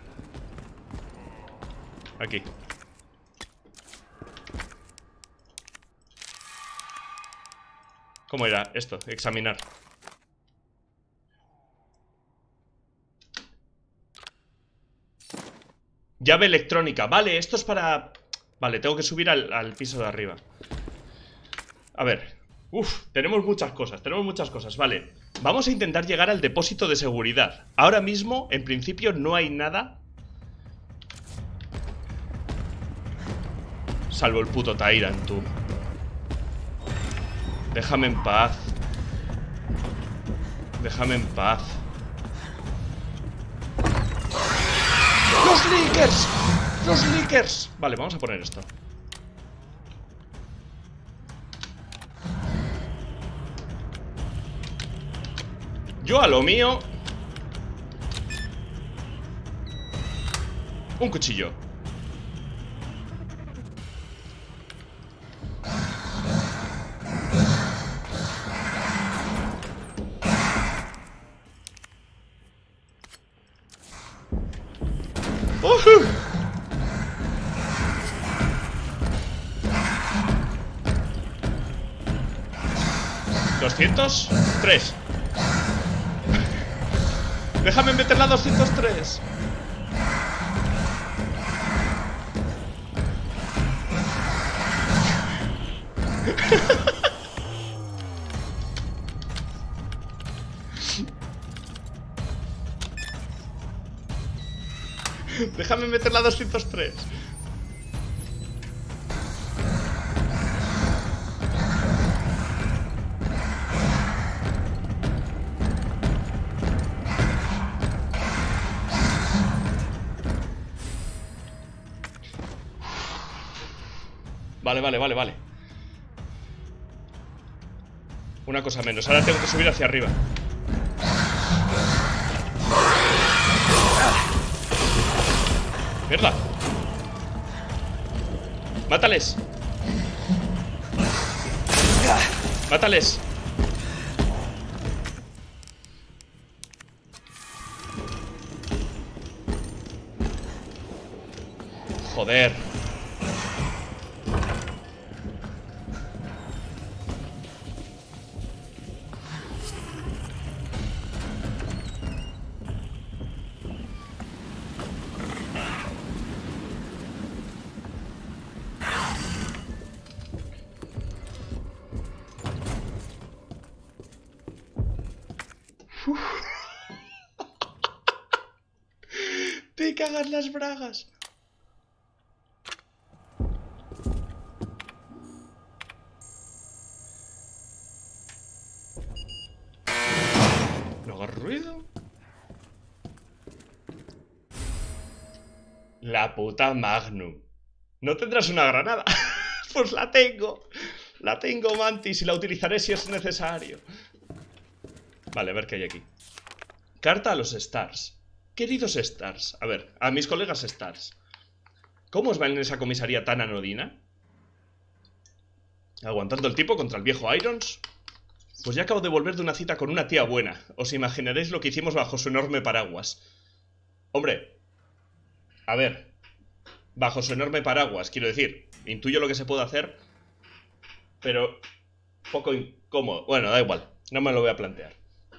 S1: Aquí. ¿Cómo era esto? Examinar. Llave electrónica. Vale, esto es para... Vale, tengo que subir al piso de arriba. A ver. Uf, tenemos muchas cosas, vale. Vamos a intentar llegar al depósito de seguridad. Ahora mismo, en principio, no hay nada. Salvo el puto Tyrant, tú. Déjame en paz. Déjame en paz. ¡Los leakers! ¡Los leakers! Vale, vamos a poner esto. Yo a lo mío. Un cuchillo. 203. Déjame meter la 203. Déjame meter la 203. Vale. Una cosa menos. Ahora tengo que subir hacia arriba. ¡Mierda! ¡Mátales! ¡Mátales! Joder. Te cagas las bragas. No hagas ruido. La puta Magnum. ¿No tendrás una granada? Pues la tengo. La tengo, Mantis, y la utilizaré si es necesario. Vale, a ver qué hay aquí. Carta a los Stars. Queridos Stars. A ver, a mis colegas Stars. ¿Cómo os va en esa comisaría tan anodina? ¿Aguantando el tipo contra el viejo Irons? Pues ya acabo de volver de una cita con una tía buena. Os imaginaréis lo que hicimos bajo su enorme paraguas. Hombre, a ver, bajo su enorme paraguas, quiero decir, intuyo lo que se puede hacer, pero poco incómodo. Bueno, da igual, no me lo voy a plantear.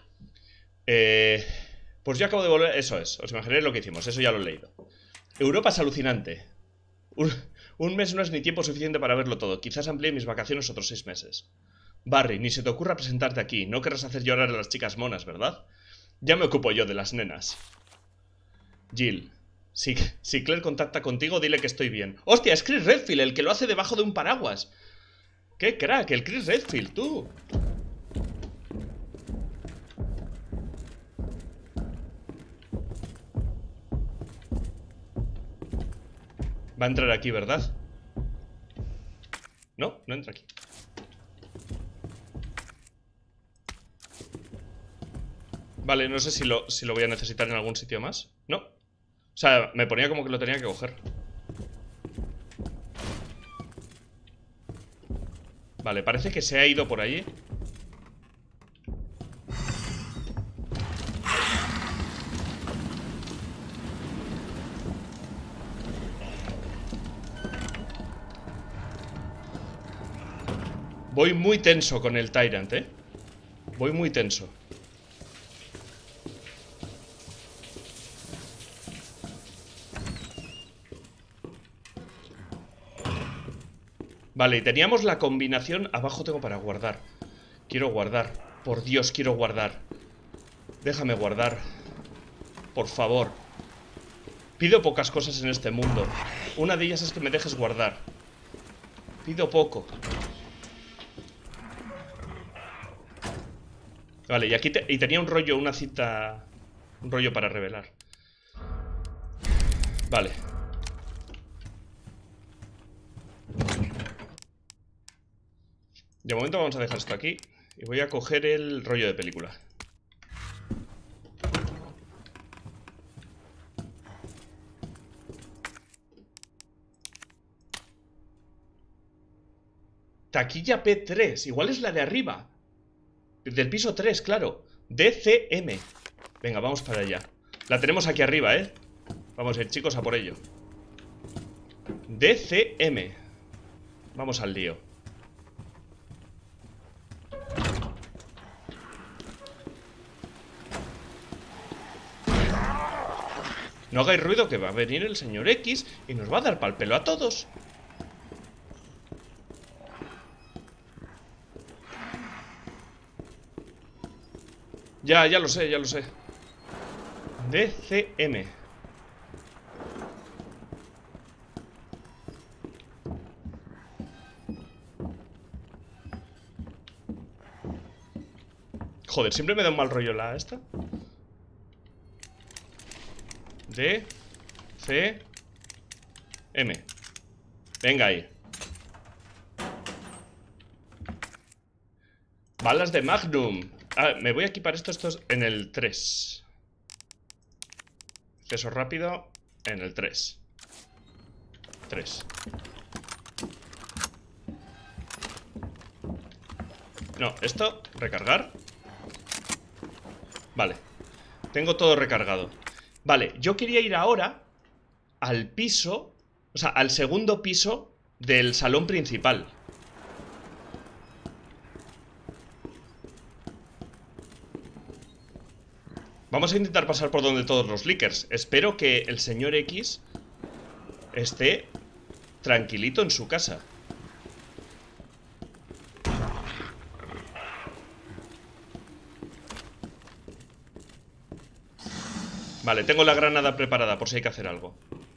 S1: Pues ya acabo de volver, eso es, os imaginaréis lo que hicimos, eso ya lo he leído. Europa es alucinante. Un mes no es ni tiempo suficiente para verlo todo, quizás amplíe mis vacaciones otros 6 meses. Barry, ni se te ocurra presentarte aquí, no querrás hacer llorar a las chicas monas, ¿verdad? Ya me ocupo yo de las nenas. Jill, si Claire contacta contigo, dile que estoy bien. ¡Hostia, es Chris Redfield, el que lo hace debajo de un paraguas! ¡Qué crack, el Chris Redfield, tú! Va a entrar aquí, ¿verdad? No, no entra aquí. Vale, no sé si lo voy a necesitar en algún sitio más. No. O sea, me ponía como que lo tenía que coger. Vale, parece que se ha ido por allí. Voy muy tenso con el Tyrant, ¿eh? Voy muy tenso. Vale, y teníamos la combinación. Abajo tengo para guardar. Quiero guardar. Por Dios, quiero guardar. Déjame guardar. Por favor. Pido pocas cosas en este mundo. Una de ellas es que me dejes guardar. Pido poco. Vale, y aquí tenía un rollo, una cita. Un rollo para revelar. Vale. De momento vamos a dejar esto aquí. Y voy a coger el rollo de película. Taquilla P3. Igual es la de arriba. Del piso 3, claro. DCM. Venga, vamos para allá. La tenemos aquí arriba, ¿eh? Vamos a ir, chicos, a por ello. DCM. Vamos al lío. No hagáis ruido que va a venir el señor X y nos va a dar pal pelo a todos. Ya lo sé, ya lo sé. DCM. Joder, siempre me da un mal rollo la esta. D, C, M. Venga ahí. Balas de Magnum. Ah, me voy a equipar estos en el 3. Acceso rápido en el 3. 3. No, esto, recargar. Vale. Tengo todo recargado. Vale, yo quería ir ahora al piso, o sea, al segundo piso del salón principal. Vamos a intentar pasar por donde todos los Lickers. Espero que el señor X esté tranquilito en su casa. Vale, tengo la granada preparada por si hay que hacer algo.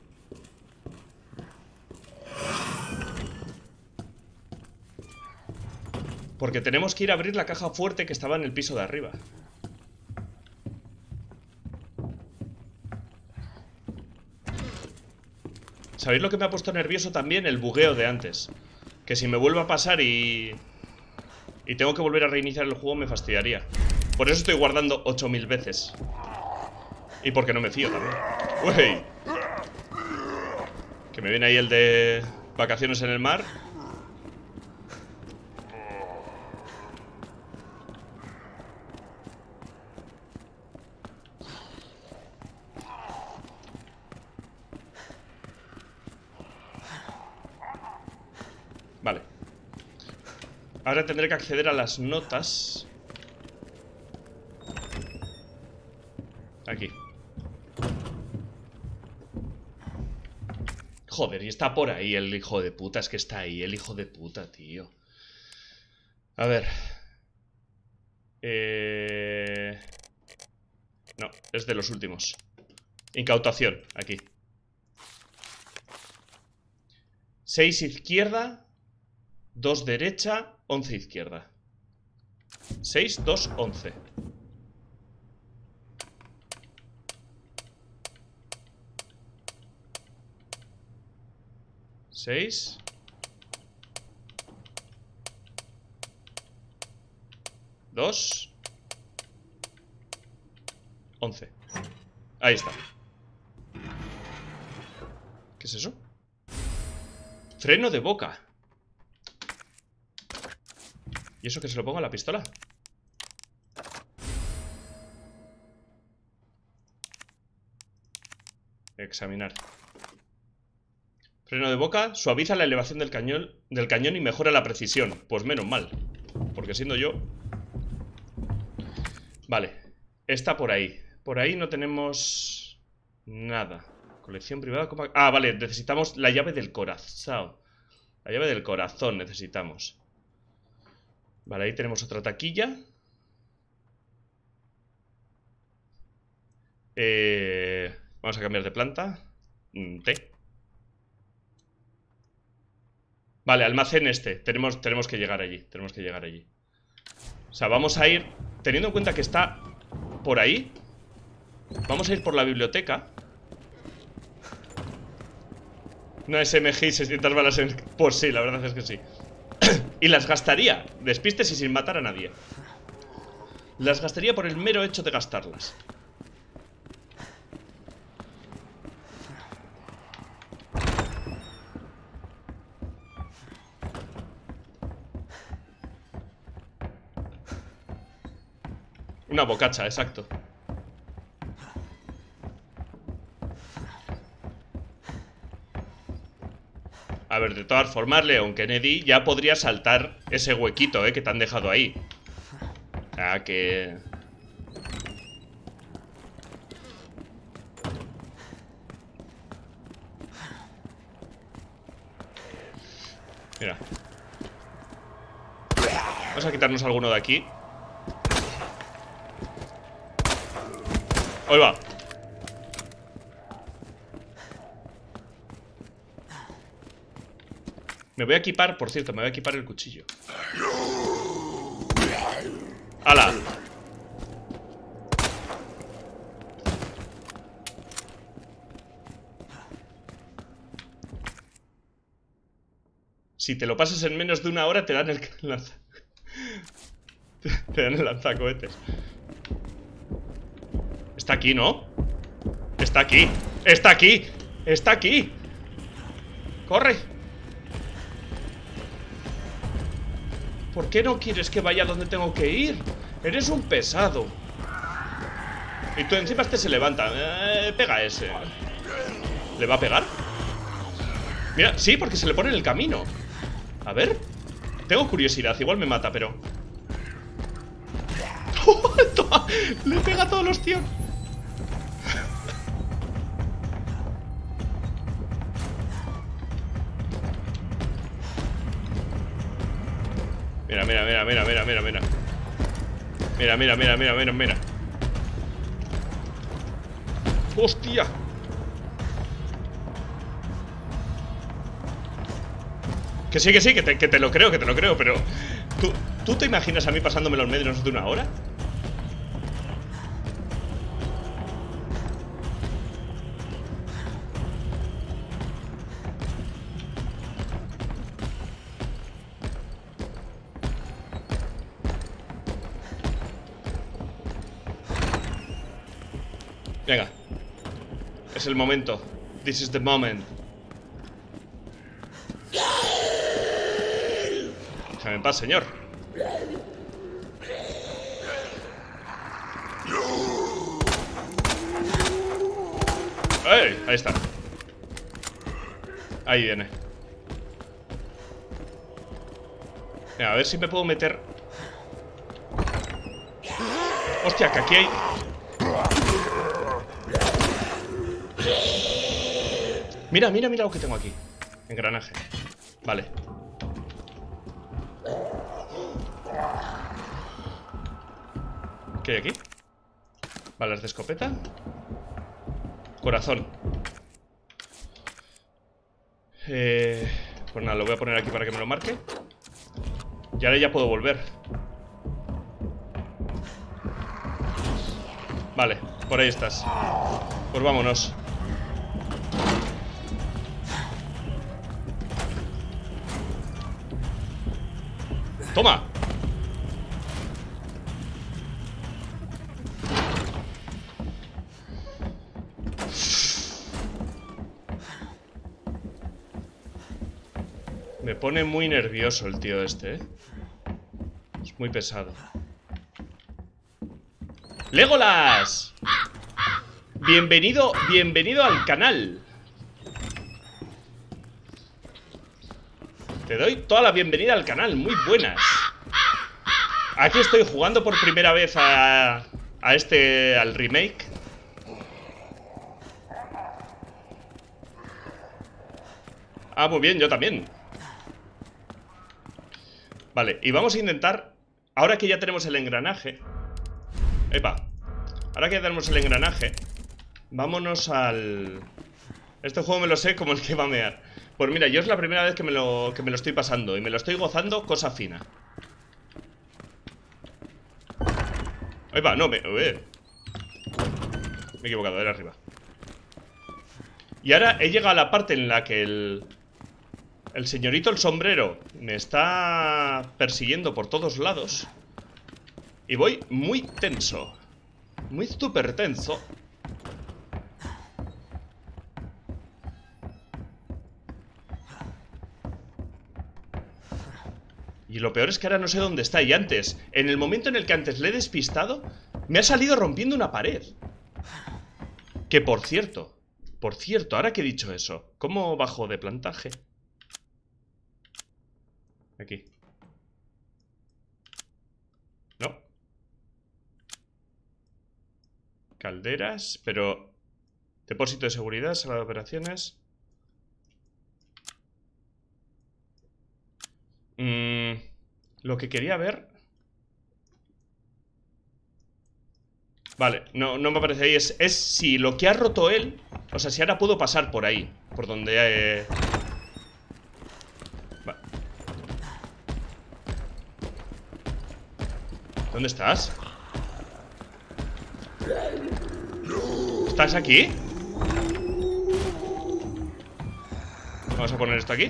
S1: Porque tenemos que ir a abrir la caja fuerte que estaba en el piso de arriba. ¿Sabéis lo que me ha puesto nervioso también? El bugueo de antes. Que si me vuelve a pasar y tengo que volver a reiniciar el juego me fastidiaría. Por eso estoy guardando 8000 veces. Y porque no me fío también. ¡Uy! Que me viene ahí el de vacaciones en el mar. Vale. Ahora tendré que acceder a las notas. Aquí. Joder, y está por ahí el hijo de puta. Es que está ahí el hijo de puta, tío. A ver. No, es de los últimos. Incautación, aquí. 6 izquierda, 2 derecha, 11 izquierda. 6, 2, 11. ¿6? 2 11. Ahí está. ¿Qué es eso? Freno de boca. ¿Y eso que se lo pongo a la pistola? Examinar. Freno de boca suaviza la elevación del cañón y mejora la precisión. Pues menos mal, porque siendo yo... Vale, está por ahí. Por ahí no tenemos nada. Colección privada. Ah, vale, necesitamos la llave del corazón. La llave del corazón necesitamos. Vale, ahí tenemos otra taquilla. Vamos a cambiar de planta. T. Vale, almacén este. Tenemos que llegar allí. Tenemos que llegar allí. O sea, vamos a ir... Teniendo en cuenta que está por ahí, vamos a ir por la biblioteca. Una SMG y 600 balas en... Pues sí, la verdad es que sí. Y las gastaría, despistes y sin matar a nadie. Las gastaría por el mero hecho de gastarlas. Una bocacha, exacto. A ver, de todas formas, Leon Kennedy ya podría saltar ese huequito, que te han dejado ahí. O sea, que... Mira. Vamos a quitarnos alguno de aquí. Ahí va. Me voy a equipar, por cierto, me voy a equipar el cuchillo. ¡Hala! Si te lo pasas en menos de una hora te dan el te dan el lanzacohetes. Está aquí, ¿no? Está aquí. Está aquí. Está aquí. Corre. ¿Por qué no quieres que vaya donde tengo que ir? Eres un pesado. Y tú encima este se levanta. Pega a ese. ¿Le va a pegar? Mira, sí, porque se le pone en el camino. A ver. Tengo curiosidad, igual me mata, pero... Le pega a todos los tíos. Mira, mira, mira, mira, mira, mira, mira. Mira, mira, mira, mira, mira, mira. ¡Hostia! Que sí, que te lo creo, pero... ¿Tú te imaginas a mí pasándomelo en menos de una hora? Venga. Es el momento. This is the moment. Déjame en paz, señor. ¡Ey! Ahí está. Ahí viene. Venga, a ver si me puedo meter. Hostia, que aquí hay... Mira, mira, mira lo que tengo aquí. Engranaje. Vale. ¿Qué hay aquí? Balas de escopeta. Corazón. Pues nada, lo voy a poner aquí para que me lo marque. Y ahora ya puedo volver. Vale, por ahí estás. Pues vámonos. ¡Toma! Me pone muy nervioso el tío este, ¿eh? Es muy pesado. ¡Legolas! Bienvenido, bienvenido al canal. Te doy toda la bienvenida al canal, muy buenas. Aquí estoy jugando por primera vez al remake. Ah, muy bien, yo también. Vale, y vamos a intentar, ahora que ya tenemos el engranaje. Epa. Ahora que ya tenemos el engranaje, vámonos al... Este juego me lo sé como el que va a mear. Pues mira, yo es la primera vez que me lo estoy pasando. Y me lo estoy gozando, cosa fina. Ahí va, no, me he equivocado, era arriba. Y ahora he llegado a la parte en la que el señorito el sombrero me está persiguiendo por todos lados. Y voy muy tenso. Muy súper tenso. Y lo peor es que ahora no sé dónde está. Y antes, en el momento en el que antes le he despistado, me ha salido rompiendo una pared. Que por cierto, ahora que he dicho eso, ¿cómo bajo de plantaje? Aquí. No. Calderas, pero... Depósito de seguridad, sala de operaciones... Lo que quería ver... Vale, no me aparece ahí. Es si lo que ha roto él. O sea, si ahora puedo pasar por ahí. Por donde... Vale. ¿Dónde estás? ¿Estás aquí? Vamos a poner esto aquí.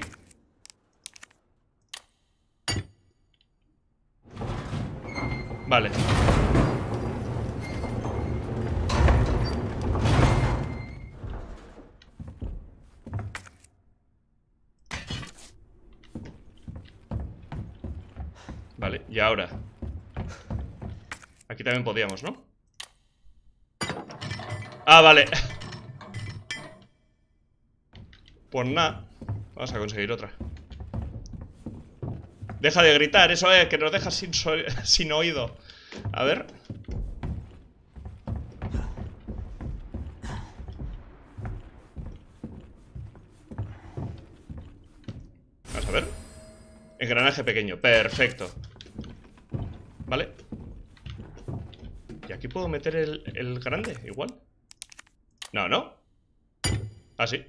S1: Vale. Vale, y ahora aquí también podíamos, ¿no? Ah, vale. Pues nada, vamos a conseguir otra. Deja de gritar, eso es, que nos dejas sin oído. A ver. Vamos a ver. Engranaje pequeño, perfecto. Vale. ¿Y aquí puedo meter el grande? Igual. No, ¿no? Ah, sí.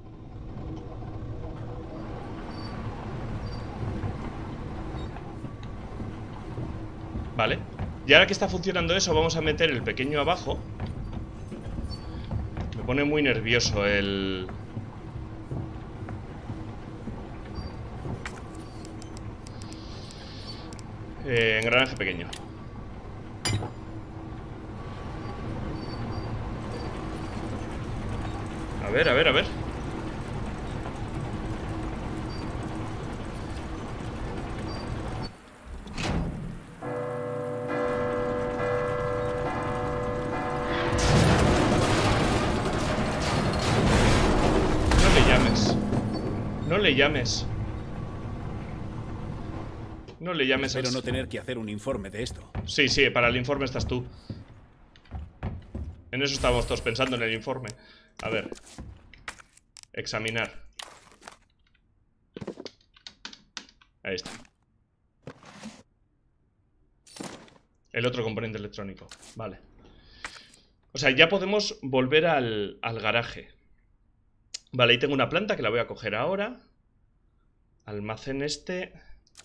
S1: Vale. Y ahora que está funcionando eso, vamos a meter el pequeño abajo. Me pone muy nervioso el... engranaje pequeño. A ver, a ver, a ver. No le llames. No le llames. No le llames.
S3: Espero no tener que hacer un informe de esto.
S1: Sí, sí, para el informe estás tú. En eso estábamos todos pensando, en el informe. A ver. Examinar. Ahí está. El otro componente electrónico. Vale. O sea, ya podemos volver al garaje. Vale, ahí tengo una planta que la voy a coger ahora. Almacén este.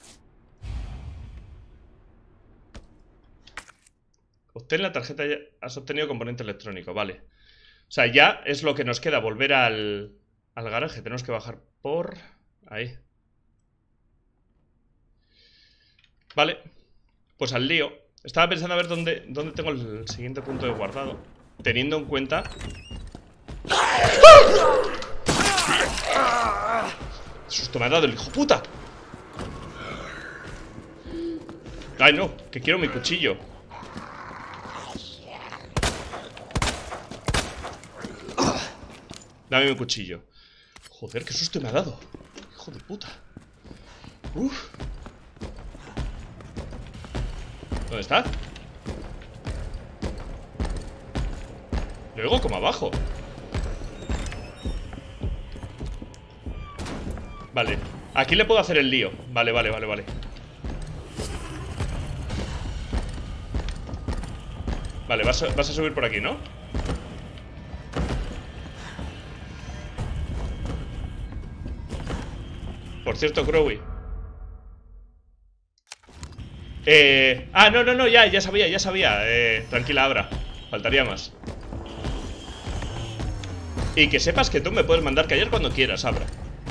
S1: Obtén la tarjeta, ya has obtenido componente electrónico, vale. O sea, ya es lo que nos queda, volver al garaje. Tenemos que bajar por... ahí. Vale, pues al lío. Estaba pensando a ver dónde tengo el siguiente punto de guardado, teniendo en cuenta... ¡Qué susto me ha dado el hijo puta! Ay, no, que quiero mi cuchillo. Dame mi cuchillo. Joder, qué susto me ha dado. Hijo de puta. Uf. ¿Dónde está? Lo oigo como abajo. Vale. Aquí le puedo hacer el lío. Vale, vale, vale, vale. Vale, vas a subir por aquí, ¿no? Por cierto, Crowy. No, ya sabía. Tranquila, Abra. Faltaría más. Y que sepas que tú me puedes mandar callar cuando quieras, Abra.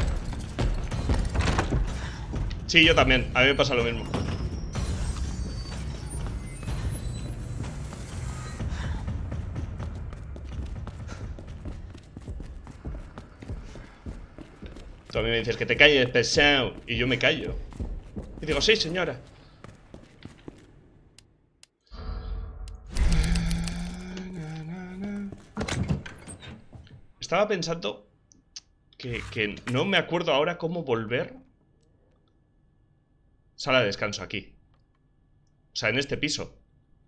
S1: Sí, yo también. A mí me pasa lo mismo. Tú a mí me dices que te calles, pesado. Y yo me callo. Y digo, sí, señora. Estaba pensando que no me acuerdo ahora cómo volver. Sala de descanso aquí. O sea, en este piso.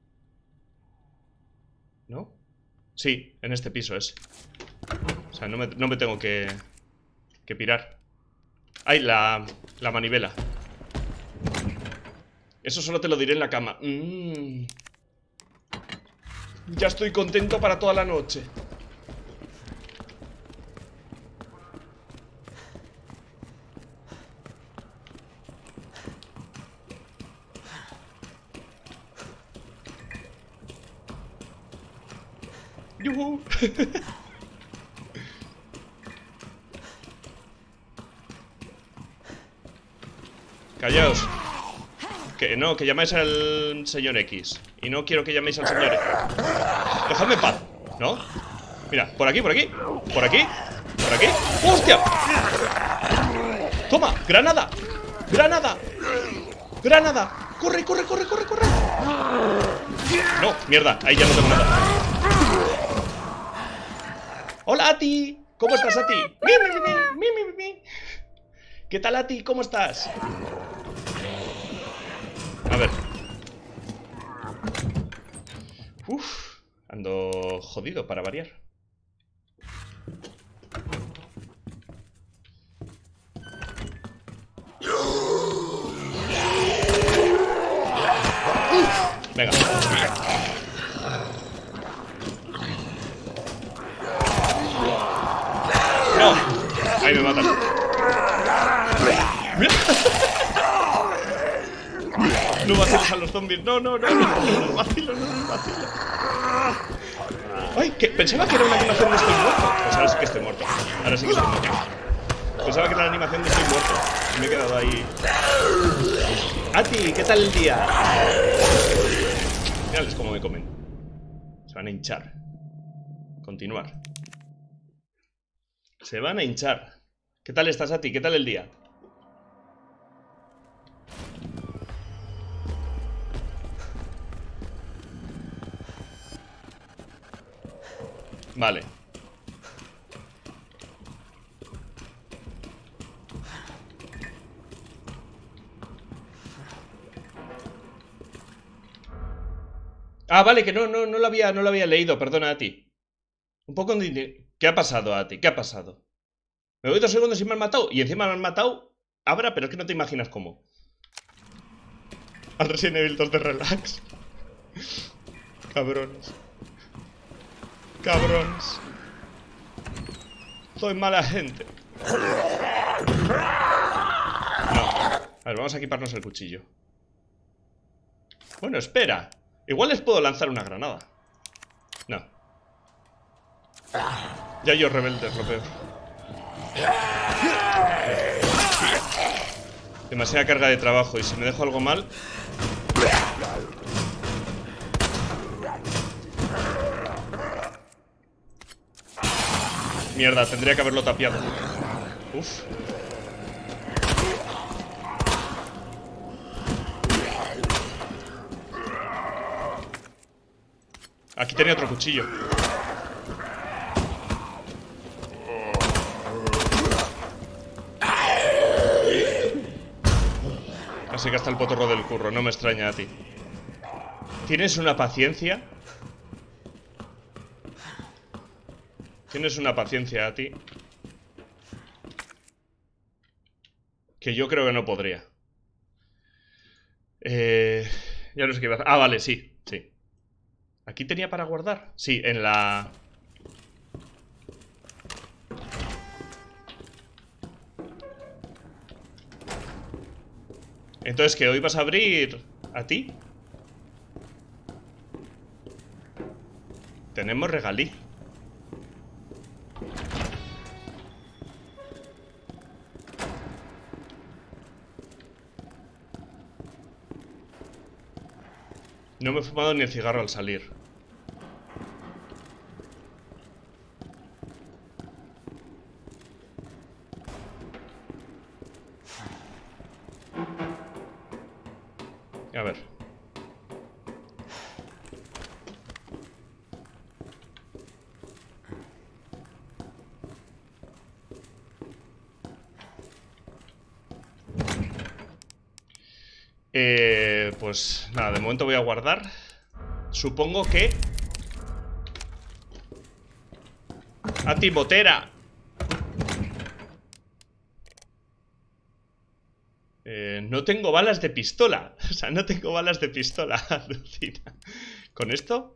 S1: ¿No? Sí, en este piso es. O sea, no me tengo que pirar. ¡Ay, la manivela! Eso solo te lo diré en la cama. Ya estoy contento para toda la noche. ¡Yuhu! Callaos. Que no, que llamáis al señor X. Y no quiero que llaméis al señor X. Dejadme en paz, ¿no? Mira, por aquí, por aquí. Por aquí, por aquí. ¡Hostia! ¡Toma! ¡Granada! ¡Granada! ¡Granada! ¡Corre, corre, corre, corre, corre! No, mierda, ahí ya no tengo nada. ¡Hola, Ati! ¿Cómo estás, Ati? ¿Qué tal, Ati? ¿Cómo estás? A ver. Uf, ando jodido para variar. Venga. No. Ahí me matan. No vaciles a los zombies. No, no, no. No los vacilo, no los vacilo. Ay, que pensaba que era una animación de estoy muerto. Pues ahora sí que estoy muerto. Ahora sí que estoy muerto. Pensaba que era la animación de estoy muerto. Y me he quedado ahí. Ati, ¿qué tal el día? Mírales cómo me comen. Se van a hinchar. Continuar. Se van a hinchar. ¿Qué tal estás, Ati? ¿Qué tal el día? Vale. Ah, vale, que no lo había leído, perdona, Ati. Un poco de... ¿Qué ha pasado, Ati? ¿Qué ha pasado? Me voy 2 segundos y me han matado. Y encima me han matado. Abra, pero es que no te imaginas cómo. Al Resident Evil 2 de relax. Cabrones. Cabrones. Soy mala gente. No. A ver, vamos a equiparnos el cuchillo. Bueno, espera. Igual les puedo lanzar una granada. No. Ya yo rebeldes, lo peor. Demasiada carga de trabajo. Y si me dejo algo mal... Mierda, tendría que haberlo tapiado. Uf. Aquí tenía otro cuchillo. Así que hasta el potorro del curro, no me extraña a ti. ¿Tienes una paciencia? Tienes una paciencia a ti que yo creo que no podría. Ya no sé qué iba a hacer. Ah, vale, sí, sí. ¿Aquí tenía para guardar? Sí, en la... Entonces, ¿qué? ¿Hoy vas a abrir a ti? Tenemos regalí. No me he fumado ni el cigarro al salir. A ver. Pues nada, de momento voy a guardar. Supongo que... ¡A ti, botera! No tengo balas de pistola. O sea, no tengo balas de pistola. Alucina. ¿Con esto?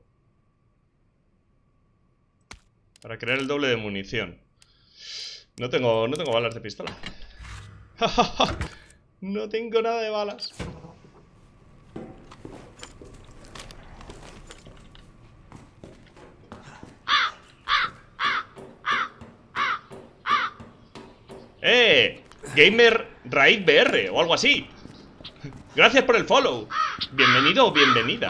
S1: Para crear el doble de munición. No tengo balas de pistola. No tengo nada de balas. Gamer Raid BR o algo así. Gracias por el follow. Bienvenido o bienvenida.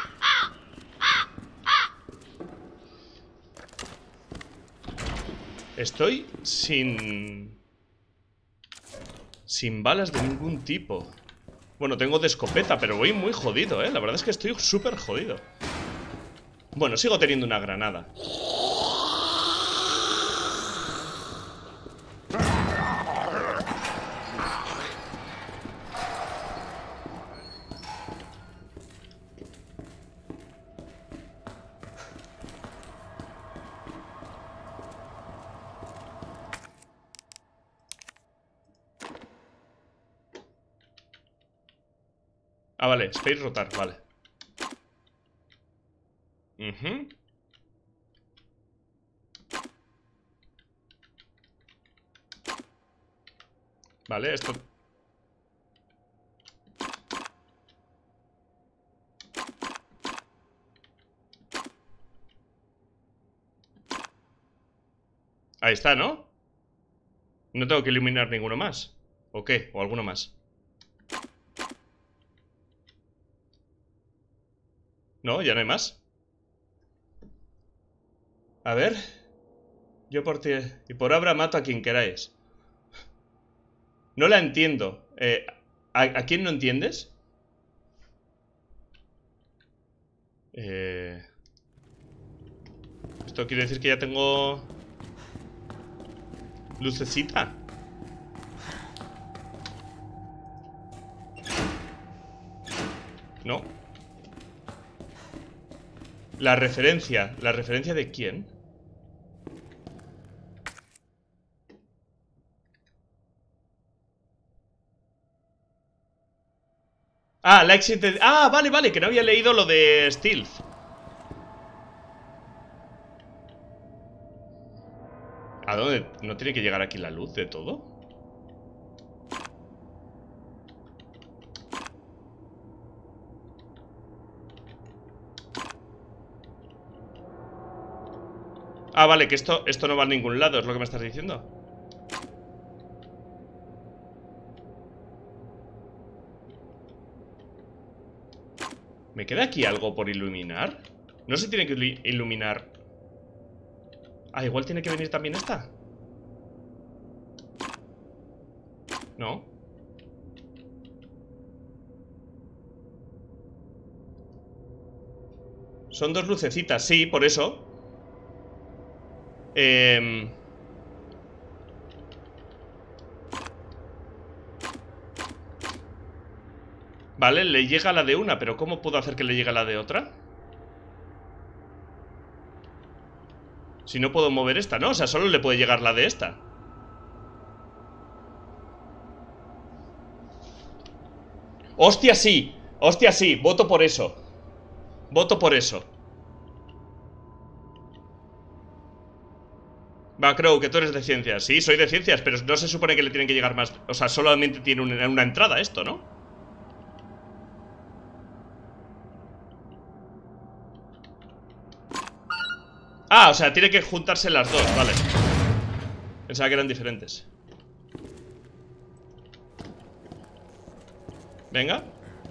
S1: Estoy sin balas de ningún tipo. Bueno, tengo de escopeta, pero voy muy jodido, La verdad es que estoy súper jodido. Bueno, sigo teniendo una granada. Ah, vale, space rotar, vale. Vale, esto... Ahí está, ¿no? No tengo que iluminar ninguno más. ¿O qué? ¿O alguno más? No, ya no hay más. A ver. Yo por ti y por Abra mato a quien queráis. No la entiendo. ¿A quién no entiendes? Esto quiere decir que ya tengo... lucecita. No. ¿La referencia de quién? Ah, la exit de... Ah, vale, que no había leído lo de Stealth. ¿A dónde? ¿No tiene que llegar aquí la luz de todo? Ah, vale, que esto no va a ningún lado, es lo que me estás diciendo. ¿Me queda aquí algo por iluminar? ¿No se tiene que iluminar? Ah, igual tiene que venir también esta. No. Son dos lucecitas, sí, por eso. Vale, le llega la de una, pero ¿cómo puedo hacer que le llegue a la de otra? Si no puedo mover esta, ¿no? O sea, solo le puede llegar la de esta. ¡Hostia, sí! ¡Hostia, sí! Voto por eso. Voto por eso. Va, Crow, que tú eres de ciencias. Sí, soy de ciencias, pero no se supone que le tienen que llegar más. O sea, solamente tiene una entrada esto, ¿no? Ah, o sea, tiene que juntarse las dos, vale. Pensaba que eran diferentes. Venga.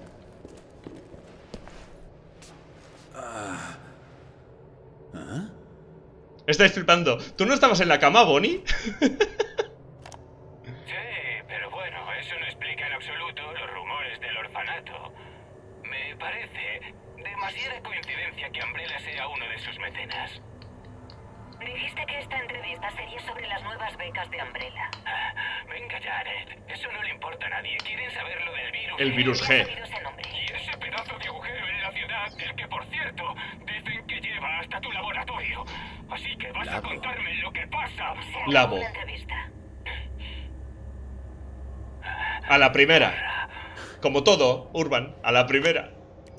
S1: Estáis flipando. ¿Tú no estabas en la cama, Bonnie?
S5: Sí, pero bueno, eso no explica en absoluto los rumores del orfanato. Me parece demasiada coincidencia que Umbrella sea uno de sus mecenas.
S6: Dijiste que esta entrevista sería sobre las nuevas becas de Umbrella.
S5: Venga, Jared, eso no le importa a nadie. Quieren saber lo del virus.
S1: El virus
S6: ¿Has
S1: G.
S6: oído ese nombre?
S5: Y ese pedazo de agujero en la ciudad, del que, por cierto, dicen que lleva hasta tu laboratorio. Así que vas a contarme lo que pasa.
S6: Se acabó
S1: Labo.
S6: la entrevista.
S1: A la primera. Como todo, Urban, a la primera.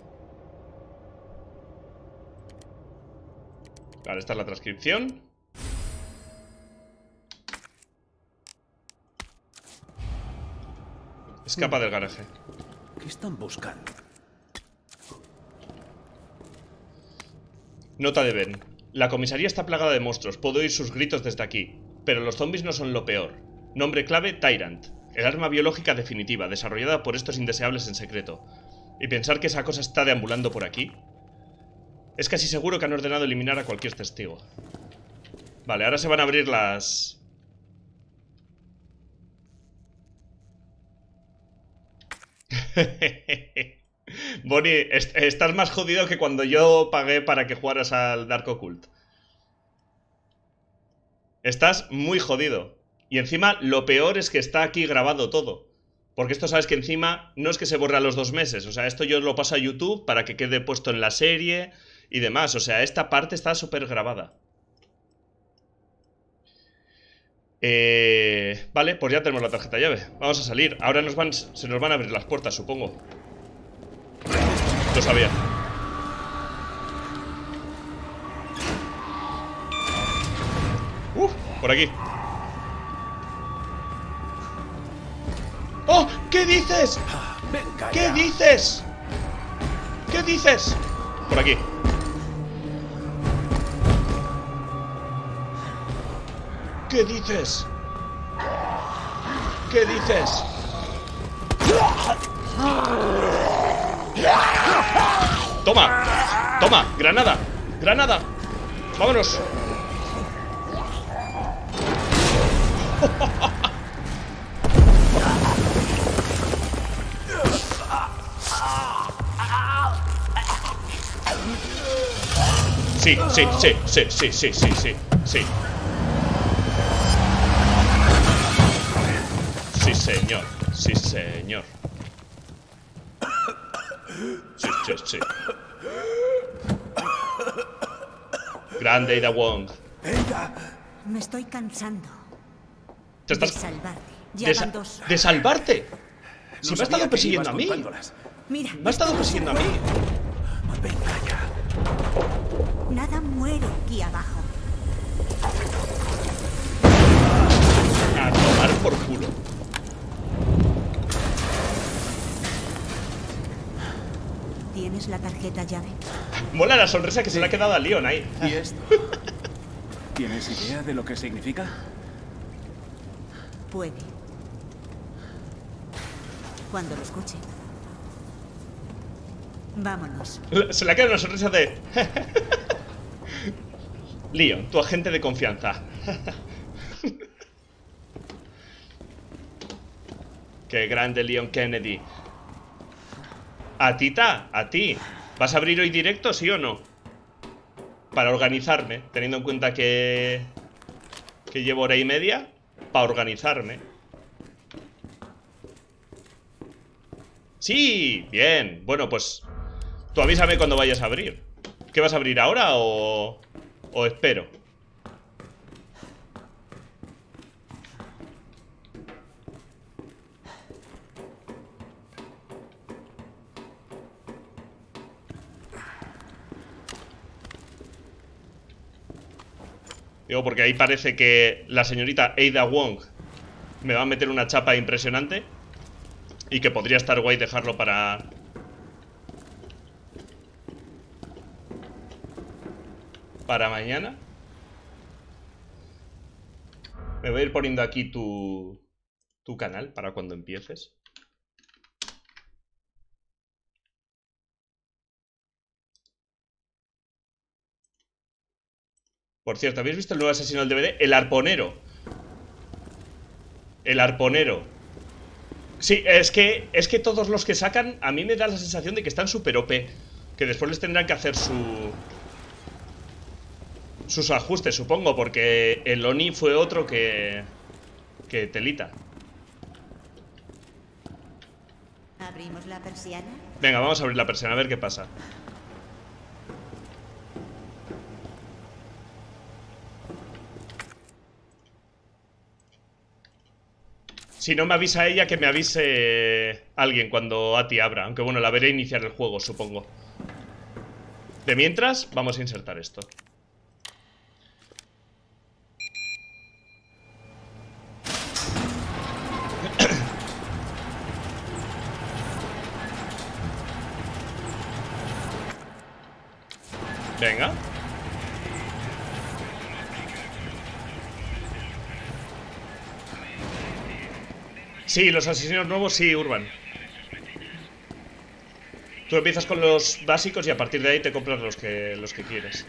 S1: Vale, esta es la transcripción. Escapa del garaje.
S3: ¿Qué están buscando?
S1: Nota de Ben. La comisaría está plagada de monstruos. Puedo oír sus gritos desde aquí. Pero los zombies no son lo peor. Nombre clave, Tyrant. El arma biológica definitiva, desarrollada por estos indeseables en secreto. Y pensar que esa cosa está deambulando por aquí. Es casi seguro que han ordenado eliminar a cualquier testigo. Vale, ahora se van a abrir las... Bonnie, estás más jodido que cuando yo pagué para que jugaras al Dark Occult. Estás muy jodido. Y encima, lo peor es que está aquí grabado todo. Porque esto sabes que encima no es que se borre a los 2 meses. O sea, esto yo lo paso a YouTube para que quede puesto en la serie y demás. O sea, esta parte está súper grabada. Vale, pues ya tenemos la tarjeta llave. Vamos a salir. Ahora se nos van a abrir las puertas, supongo. Lo sabía. Por aquí. ¡Oh! ¿Qué dices?
S3: Venga
S1: ¿Qué
S3: ya.
S1: dices? ¿Qué dices? Por aquí. ¿Qué dices? ¿Qué dices? ¡Toma! ¡Toma! ¡Granada! ¡Granada! ¡Vámonos! Sí, sí, sí, sí, sí, sí, sí, sí, sí. Sí, señor. Sí, señor. Sí, sí, sí. Grande Ada Wong.
S7: Me estoy cansando
S1: ¿Te
S7: de
S1: estás...
S7: salvarte. Ya van 2.
S1: ¿De salvarte? Si
S3: No
S1: me ha
S3: sabía
S1: estado
S3: que
S1: persiguiendo a
S3: ibas
S1: mí.
S3: contándolas.
S7: Mira,
S1: Me ha estado persiguiendo a mí.
S3: Venga ya.
S7: nada muere aquí abajo.
S1: A tomar por culo.
S7: ¿Tienes la tarjeta llave?
S1: Mola la sonrisa que se le ha quedado a Leon ahí.
S3: ¿Y esto? ¿Tienes idea de lo que significa?
S7: Puede. Cuando lo escuche. Vámonos.
S1: Se le ha quedado una sonrisa de... Leon, tu agente de confianza. Qué grande Leon Kennedy. A Tita, a ti. ¿Vas a abrir hoy directo, sí o no? Para organizarme, teniendo en cuenta que llevo hora y media. Para organizarme. Sí, bien. Bueno, pues tú avísame cuando vayas a abrir. ¿Qué vas a abrir ahora o espero? Digo, porque ahí parece que la señorita Ada Wong me va a meter una chapa impresionante. Y que podría estar guay dejarlo para mañana. Me voy a ir poniendo aquí tu canal para cuando empieces. Por cierto, ¿habéis visto el nuevo asesino del DVD? El arponero. El arponero. Sí, es que todos los que sacan, a mí me da la sensación de que están súper OP. Que después les tendrán que hacer sus ajustes, supongo. Porque el Oni fue otro que telita.
S7: ¿Abrimos la persiana?
S1: Venga, vamos a abrir la persiana a ver qué pasa. Si no me avisa ella, que me avise alguien cuando Ati abra. Aunque bueno, la veré iniciar el juego, supongo. De mientras, vamos a insertar esto. Venga. Sí, los asesinos nuevos, sí, Urban. Tú empiezas con los básicos y a partir de ahí te compras los que quieres.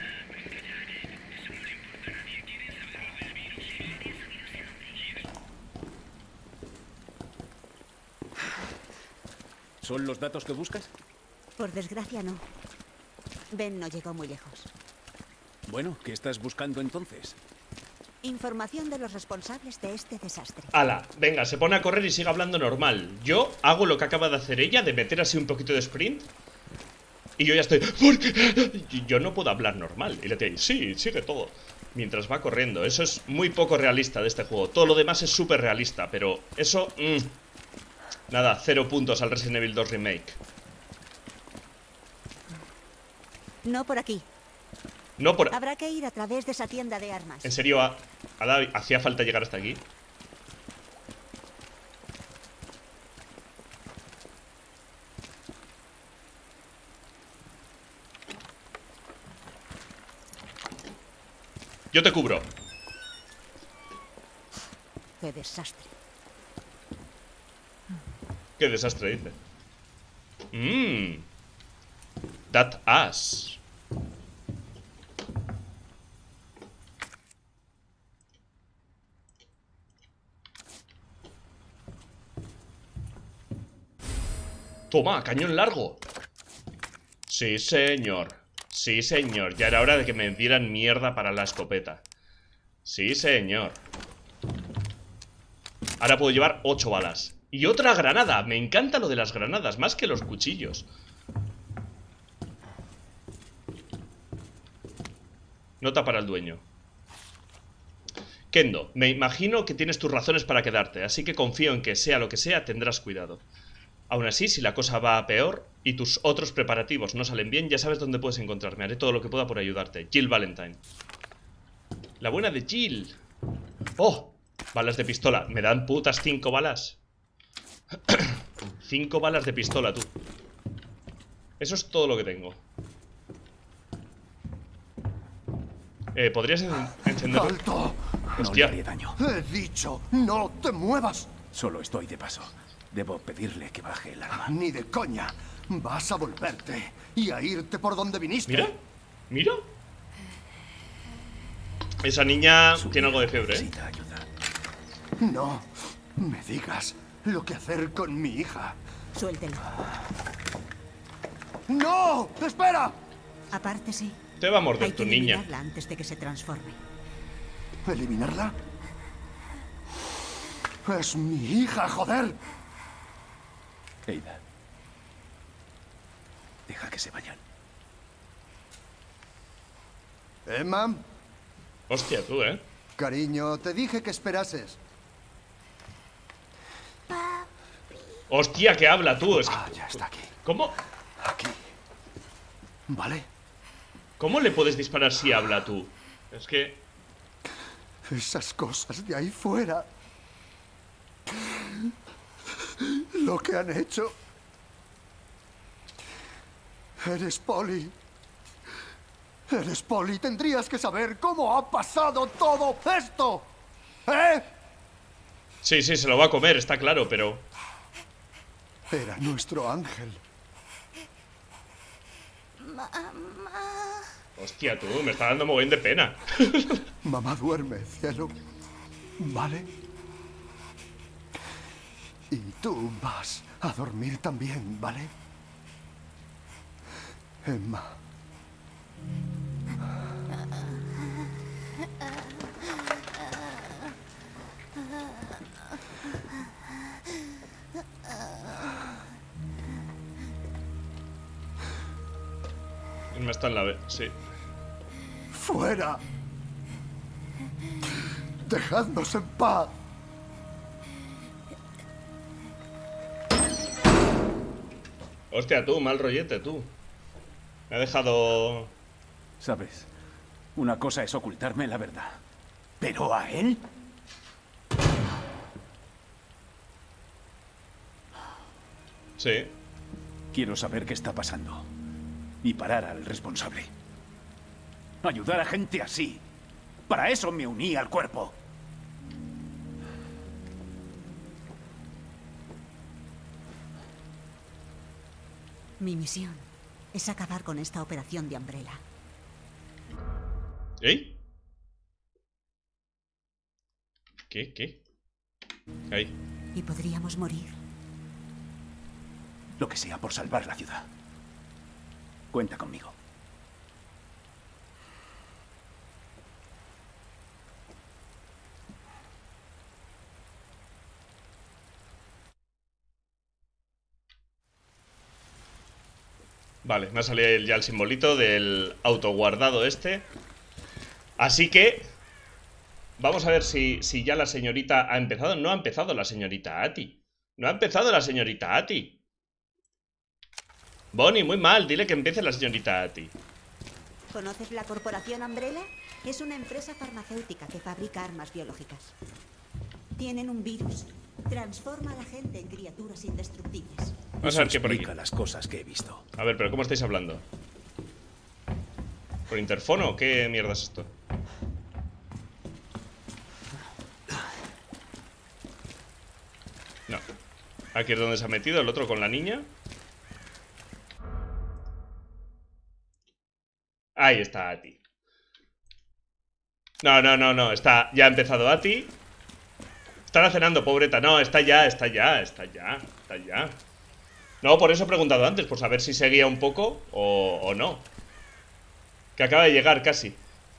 S3: ¿Son los datos que buscas?
S7: Por desgracia, no. Ben no llegó muy lejos.
S3: Bueno, ¿qué estás buscando entonces?
S7: Información de los responsables de este desastre.
S1: Ala, venga, se pone a correr y sigue hablando normal. Yo hago lo que acaba de hacer ella, de meter así un poquito de sprint. Y yo ya estoy... ¿Por qué? Yo no puedo hablar normal. Y la tía, sí, sigue todo. Mientras va corriendo. Eso es muy poco realista de este juego. Todo lo demás es súper realista, pero eso... Nada, 0 puntos al Resident Evil 2 Remake.
S7: No por aquí.
S1: No por...
S7: Habrá que ir a través de esa tienda de armas.
S1: ¿En serio hacía falta llegar hasta aquí? Yo te cubro.
S7: Qué desastre.
S1: Qué desastre, dice. That ass. Toma, cañón largo. Sí, señor. Sí, señor. Ya era hora de que me dieran mierda para la escopeta. Sí, señor. Ahora puedo llevar 8 balas. Y otra granada. Me encanta lo de las granadas, más que los cuchillos. Nota para el dueño. Kendo, me imagino que tienes tus razones para quedarte, así que confío en que sea lo que sea, tendrás cuidado. Aún así, si la cosa va a peor y tus otros preparativos no salen bien, ya sabes dónde puedes encontrarme. Haré todo lo que pueda por ayudarte. Jill Valentine. La buena de Jill. ¡Oh! Balas de pistola. ¿Me dan putas 5 balas? 5 balas de pistola, tú. Eso es todo lo que tengo. ¿Podrías encenderlo?
S4: ¡Alto!
S3: No le haré daño.
S4: He dicho, no te muevas.
S3: Solo estoy de paso. Debo pedirle que baje el arma.
S4: Ni de coña. Vas a volverte y a irte por donde viniste.
S1: Mira, mira. Esa niña tiene algo de fiebre, ¿eh?
S3: Necesita ayuda.
S4: No me digas lo que hacer con mi hija.
S7: Suéltelo.
S4: ¡No! ¡Espera!
S7: Apártese.
S1: Te va a morder
S7: Hay
S1: tu
S7: que
S1: niña.
S7: eliminarla antes de que se transforme.
S4: ¿Eliminarla? Es mi hija, joder.
S3: Ada. Deja que se vayan.
S4: Emma,
S1: Hostia, tú, ¿eh?
S4: cariño, te dije que esperases.
S1: Hostia, que habla tú. Es que...
S4: Ya está aquí.
S1: ¿Cómo?
S4: Aquí. ¿Vale?
S1: ¿Cómo le puedes disparar si habla tú? Es que...
S4: Esas cosas de ahí fuera. Lo que han hecho. Eres Polly. Eres Polly. Tendrías que saber cómo ha pasado todo esto. ¿Eh?
S1: Sí, se lo va a comer, está claro, pero...
S4: Era nuestro ángel.
S1: Hostia, tú, me está dando mogollón de pena.
S4: Mamá duerme, cielo. ¿Vale? Y tú vas a dormir también, ¿vale? Emma.
S1: Me está en la B, sí.
S4: ¡Fuera! ¡Dejadnos en paz!
S1: Hostia, tú, mal rollete, tú. Me ha dejado...
S3: ¿Sabes? Una cosa es ocultarme la verdad. ¿Pero a él?
S1: Sí.
S3: Quiero saber qué está pasando. Y parar al responsable. Ayudar a gente así. Para eso me uní al cuerpo.
S7: Mi misión es acabar con esta operación de Umbrella.
S1: ¿Eh? ¿Qué? ¿Qué? Ahí.
S7: Y podríamos morir.
S3: Lo que sea por salvar la ciudad. Cuenta conmigo.
S1: Vale, me ha salido ya el simbolito del autoguardado este. Así que... Vamos a ver si ya la señorita ha empezado. No ha empezado la señorita Ati. No ha empezado la señorita Ati. Bonnie, muy mal. Dile que empiece la señorita Ati.
S7: ¿Conoces la corporación Umbrella? Es una empresa farmacéutica que fabrica armas biológicas. Tienen un virus. Transforma a la gente en criaturas indestructibles.
S1: Vamos a ver qué por aquí.
S3: Explica las cosas que he visto.
S1: A ver, pero ¿cómo estáis hablando? ¿Por interfono o qué mierda es esto? No. Aquí es donde se ha metido el otro con la niña. Ahí está Ati. No. Está, ya ha empezado Ati. Estará cenando, pobreta. No, está ya. No, por eso he preguntado antes, por saber si seguía un poco o no. Que acaba de llegar casi.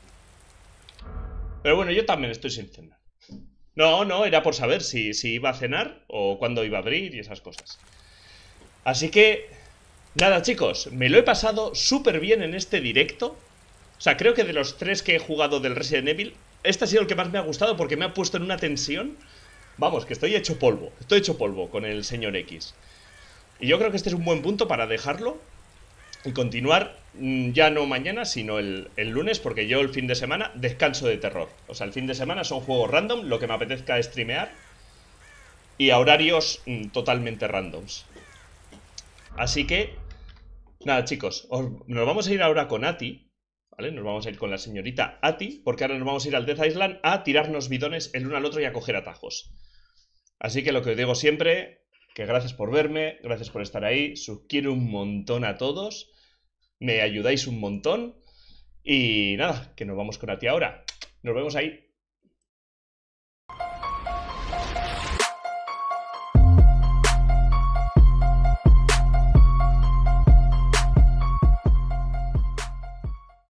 S1: Pero bueno, yo también estoy sin cenar. No, era por saber si iba a cenar o cuándo iba a abrir y esas cosas. Así que... Nada, chicos, me lo he pasado súper bien en este directo. O sea, creo que de los 3 que he jugado del Resident Evil, este ha sido el que más me ha gustado porque me ha puesto en una tensión. Vamos, que estoy hecho polvo. Estoy hecho polvo con el señor X. Y yo creo que este es un buen punto para dejarlo y continuar, ya no mañana, sino el lunes, porque yo el fin de semana descanso de terror. O sea, el fin de semana son juegos random, lo que me apetezca streamear, y a horarios totalmente randoms. Así que, nada, chicos, nos vamos a ir ahora con Ati, ¿vale? Nos vamos a ir con la señorita Ati, porque ahora nos vamos a ir al Death Island a tirarnos bidones el uno al otro y a coger atajos. Así que lo que os digo siempre, que gracias por verme, gracias por estar ahí, os quiero un montón a todos, me ayudáis un montón, y nada, que nos vamos con Ati ahora. Nos vemos ahí.